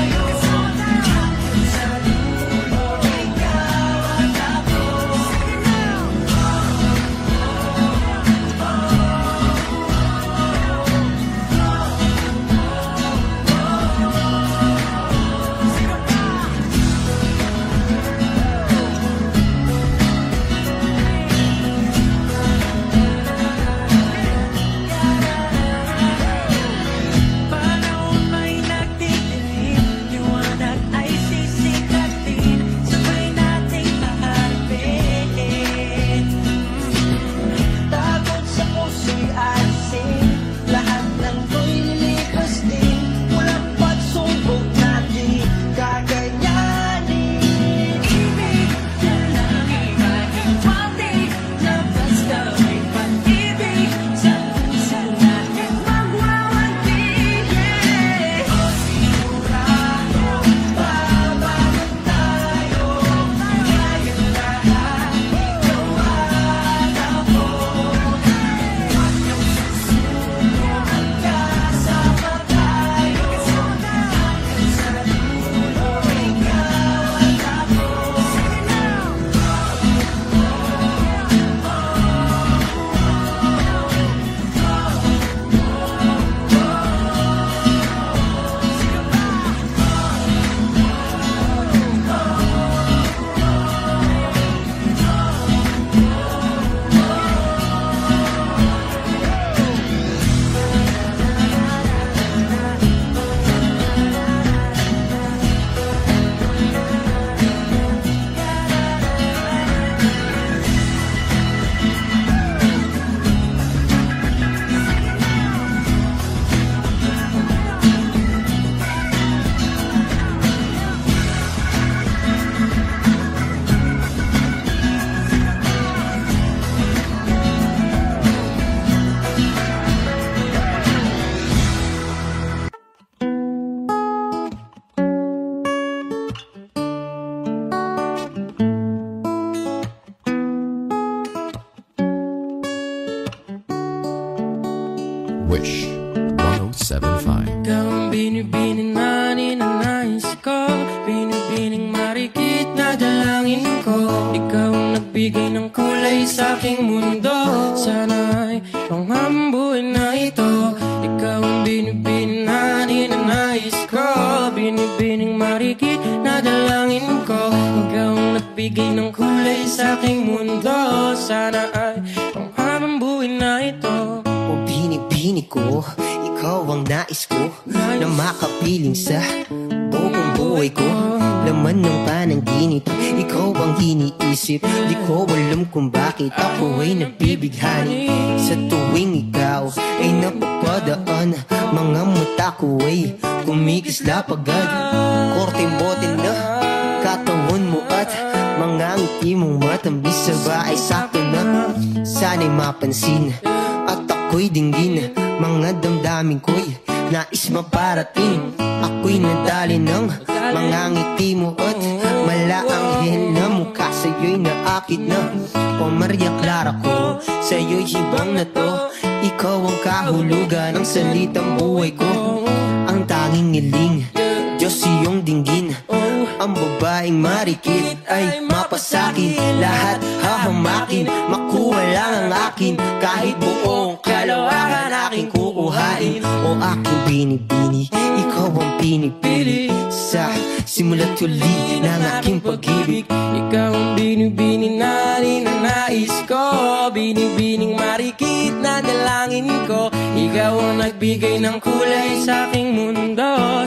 Speaker 1: binibining na ninanais ko, binibining marikit na dalangin ko. Ikaw ang nagbigay ng kulay sa aking mundo, sana'y panghambuin na ito. Ikaw ang binibining na ninanais ko, binibining marikit na dalangin ko. Ikaw ang nagbigay ng kulay sa aking mundo, sana'y panghambuin na ito.
Speaker 7: O binibini ko, ikaw ang nais ko na makapiling sa buong buhay ko. Laman ng panaginip, ikaw ang iniisip. Di ko alam kung bakit ako ay nabibighani. Sa tuwing ikaw ay napapadaan, mga mata ko ay kumikisla pagad. Korte-bote na katawan mo at mga ngiti mong matambis sa bahay sakto na. Sana'y mapansin at ako'y dinggin, mga damdamin ko'y nais maparating. Ako'y nadali ng mga ngiti mo at malaanghel na mukha. Sa'yo'y naakit na o Maria Clara ko, sa'yo'y hibang na to. Ikaw ang kahulugan ng salitang buhay ko. Ang tanging niling, Diyos iyong dinggin. Ang babaeng marikit ay mapasakin, lahat hahamakin, makuha lang ang akin. Kahit buong kalawakan aking kukuhain. O aking binibini, ikaw ang pinipili sa simula't huli ng aking pag-ibig.
Speaker 1: Ikaw ang binibini na ninanais ko, binibining marikit na dalangin ko. Ikaw ang nagbigay ng kulay sa aking mundo,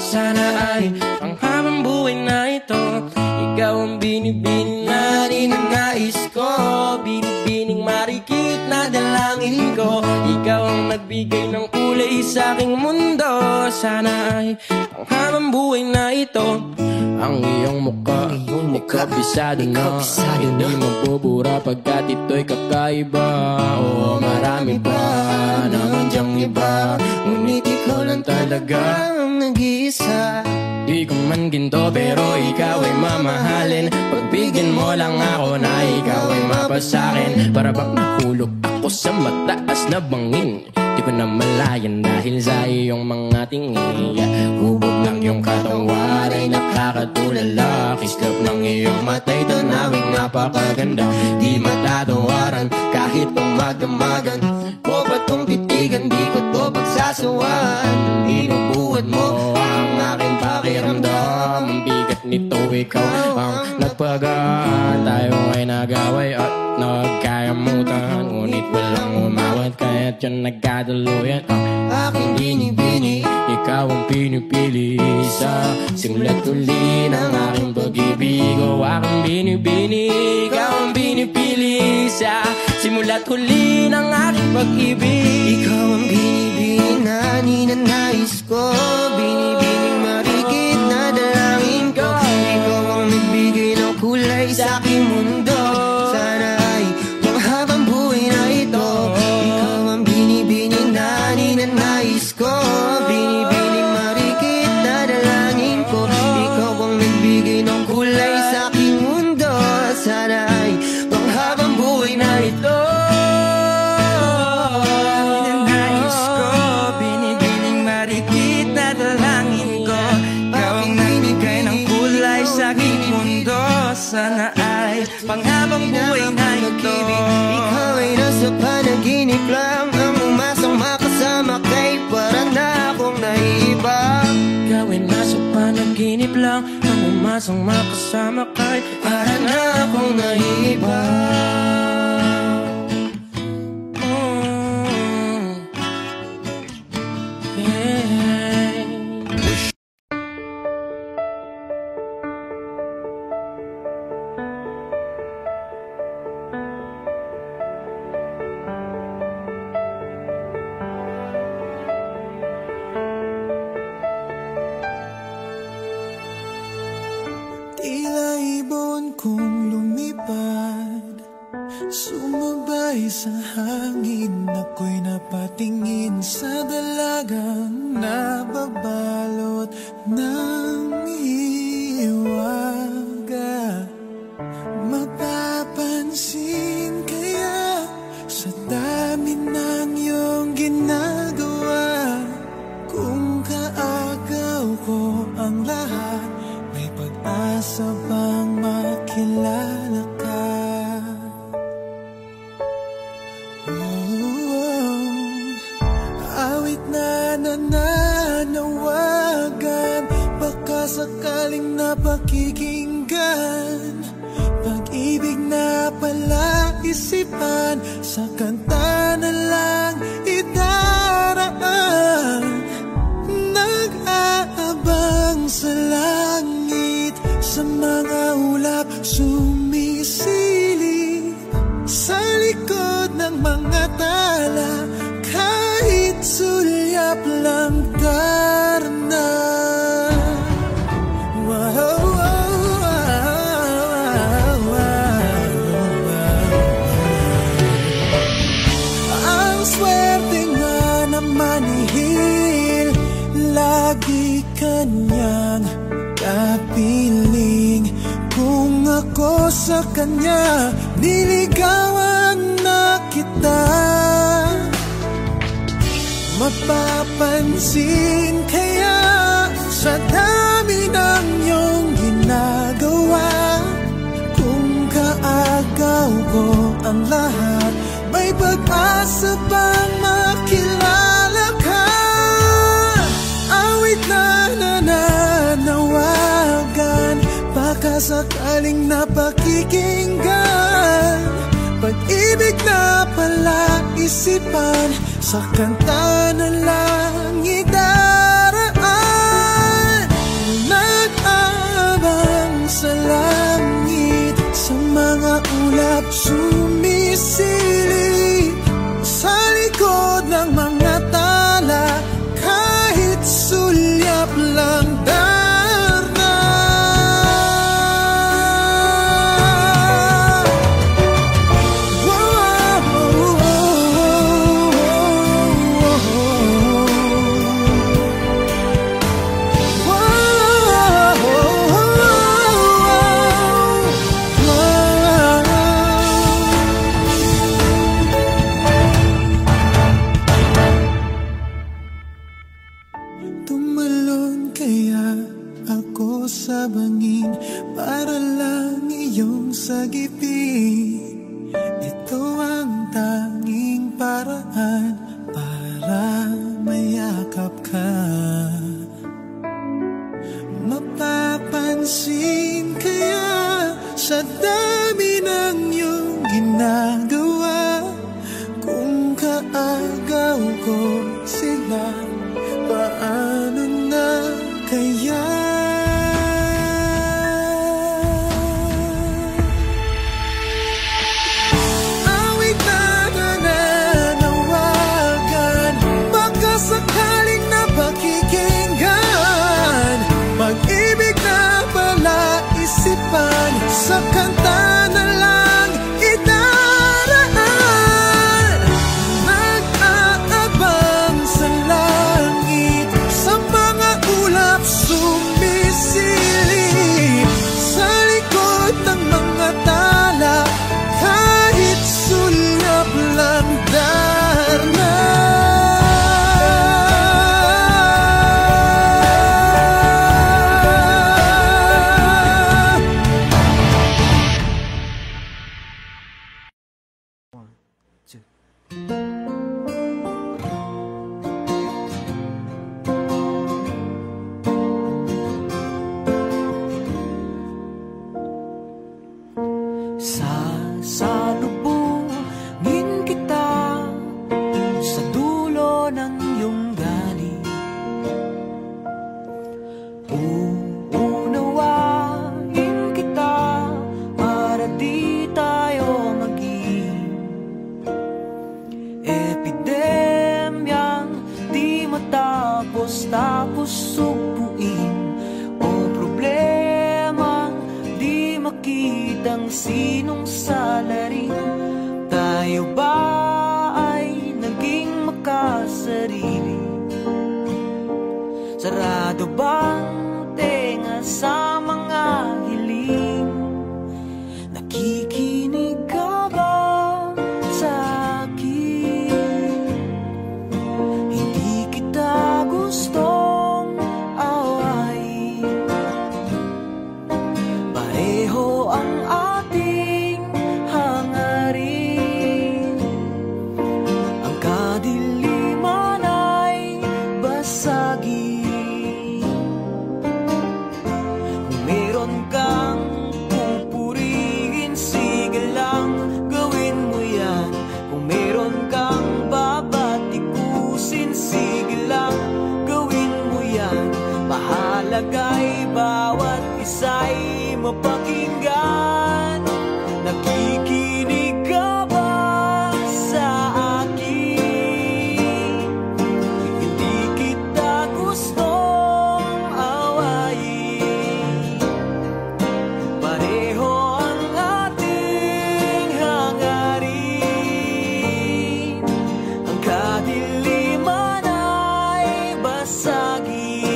Speaker 1: sana ay panghabang buhay na ito. Ikaw ang binibini na ninanais ko, binibining marikit na dalangin ko. Ikaw ang nagbigay ng kulay sa aking mundo, sana ay panghabang buhay na ito. Ang iyong mukha, kabisado na, hindi mabubura pagkat ito'y kakaiba. Oo, marami pa naman dyang iba, ngunit ikaw lang talaga
Speaker 7: ang nag-iisa.
Speaker 1: Di ko man ginto pero ikaw ay mamahalin. Pagbigyan mo lang ako na ikaw ay mapasakin. Para bang nahulog ako sa mataas na bangin, di ko na malayan dahil sa iyong mga tingin. Hubog lang yung katawan ay nakakatulala. Kislap ng iyong matay, tanawing napakaganda. Di matatawaran kahit pangmadamagan. O ba't tong titigan, di ko to pagsasawan. Inubuhat mo ang aking pakiramdam. Ang bigat nito, ikaw ang nagpagaan. Tayo ay nagaway at nagkayamutan, ngunit walang umawat kaya't yun nagkadaluyan. Ang aking binibini, ikaw ang pinipili sa simula't huli ng aking pag-ibig. O aking binibini, ikaw ang pinipili sa simula't huli ng aking pag-ibig.
Speaker 7: Ikaw ang binibini na ninanais ko, binibining marikit na dalangin ko. Ikaw ang nagbigay ng kulay sa aking mundo, sana ay panghabang buhay na ito. Ikaw ang binibining na ninanais ko, binibining marikit na dalangin ko. Ikaw ang nagbigay ng kulay sa aking mundo, sana ay panghabang buhay na ito.
Speaker 1: Ninanais ko, binibining marikit na dalangin ko. Ikaw ang nagbigay ng kulay sa aking mundo, sana ay panghabang buhay na ito.
Speaker 7: Ikaw ay nasa panaginip lang, ang umasang makasama kay para na akong naiiba.
Speaker 1: Ikaw ay nasa panaginip lang, ang umasang makasama kay para na akong naiiba. Mm. Yeah.
Speaker 8: Tila ibon kong lumipad, sumabay sa hangin. Ako'y napatingin sa dalagang nababalot ng hiwaga. Mapapansin kaya sa dami ng iyong ginagawa, kung kaagaw ko ang lahat. May pag-asa bang makilala ka? Awit na nananawagan, baka sakaling napakikinggan. Pag-ibig na pala isipan, sa kanta na lang idaraan. Nag-aabang sa langit, sa mga ulap sumisilip, sa likod ng mga tala, kahit sulyap lang darna. Wow, wow, wow, wow, wow. Ang swerte nga naman ihil, lagi kanyang kapiling. Kung ako sa kanya, niligawan na kita. Mapapansin kaya sa dami ng iyong ginagawa, kung kaagaw ko ang lahat, may pag-asa bang makilala ka? Awit na nananawagan, baka sakaling napakikinggan. Pag-ibig na pala isipan, sa kanta na lang idaraan. Nag-aabang sa langit, sa mga ulap sumisilip, sa likod ng mga tala, kahit sulyap lang darna. Sa bangin para lang iyong sagipin. Ito ang tanging paraan para mayakap ka. Mapapansin kaya sa dami ng iyong ginagawa, kung kaagaw ko sila, paano na kaya? Sa kanta na lang idaraan. Nag-aabang sa langit, sa mga ulap sumisilip, sa likod ng mga tala, kahit sulyap lang darna.
Speaker 2: Sasalubungin kita sa dulo ng iyong galing. Uunawain kita para di tayo maging epidemyang di matapos-tapos sugpuin, o problemang di makitang sinong salarin. Tayo ba ay naging makasarili? Sarado bang tenga sa mga hiling? Nakikinig ka ba sa akin? Hindi kita gustong awayin.
Speaker 4: bawat isa'y mapakinggan. Nakikinig ka ba sa akin? Hindi kita gustong awayin. Pareho ang ating hangarin. Ang kadiliman ay basagin.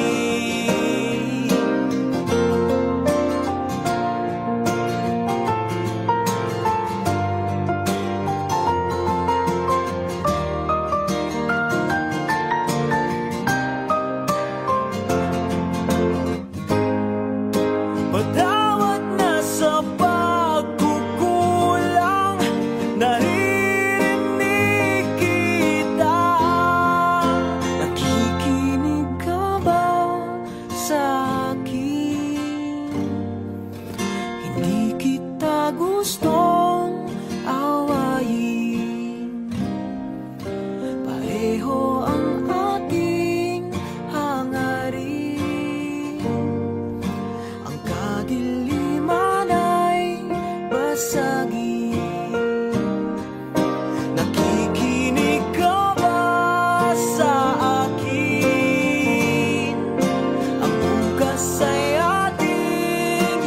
Speaker 4: Patawad na sa pagkukulang, naririnig kita. Nakikinig ka ba sa akin? Hindi kita gustong awayin. Pareho ang ating hangarin. Ang kadiliman ay basagin. Nakikinig ka ba sa akin? Ang bukas ay ating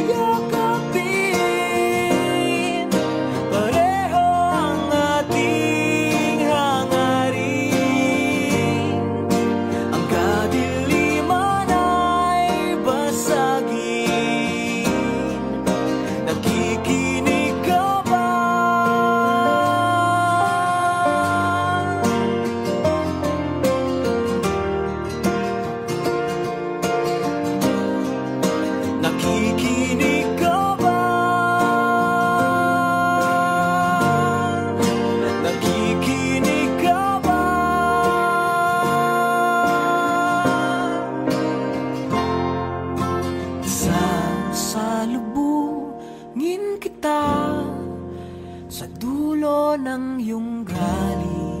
Speaker 4: yakapin. Pareho ang ating hangarin. Ang kadiliman ay basagin. Nakikinig ka ba? Nakikinig ka ba? Nakikinig ka ba? Sasalubungin kita sa dulo ng iyong galit.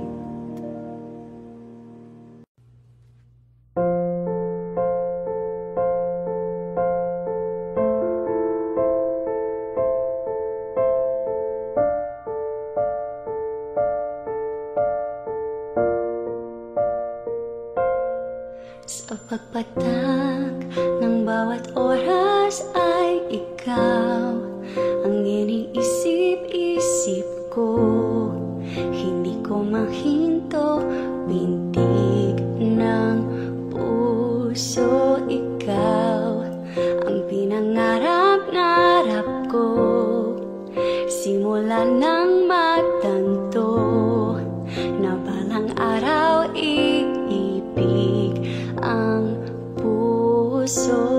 Speaker 9: Sa pagpatak ng bawat oras ay ikaw ang iniisip-isip ko. Hindi ko mahinto, bintig ng puso. Ikaw ang pinangarap-narap ko. Simula nang matanto na balang araw iibig ang puso.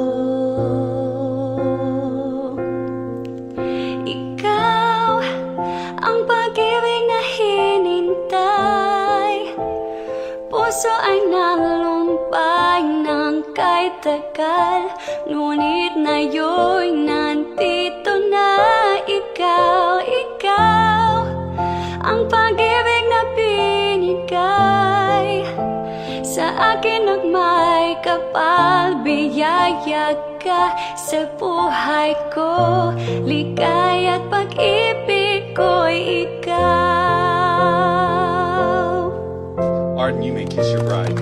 Speaker 9: Ikaw ang pag-ibig na hinintay. Puso ay nalumpay ng kahit tagal, ngunit ngayon nandito na. Ikaw, ikaw ang pag-ibig na binigay sa akin ng may kapal. Biyaya ka sa buhay ko, ligaya at pag-ibig ko'y ikaw.
Speaker 10: Arden, you may kiss your bride.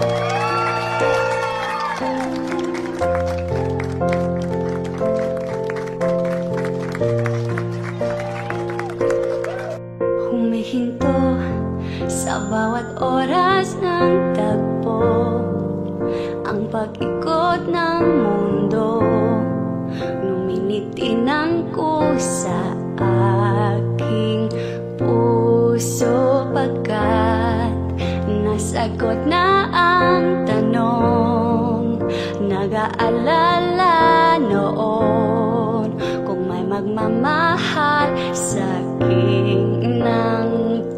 Speaker 9: Humihinto sa bawat oras ng tagpo, ang pag-ikot ng mundo. Numingiti ng kusa aking puso, pagkat nasagot na ang tanong. Nag-aalala noon kung may magmamahal sa aking ng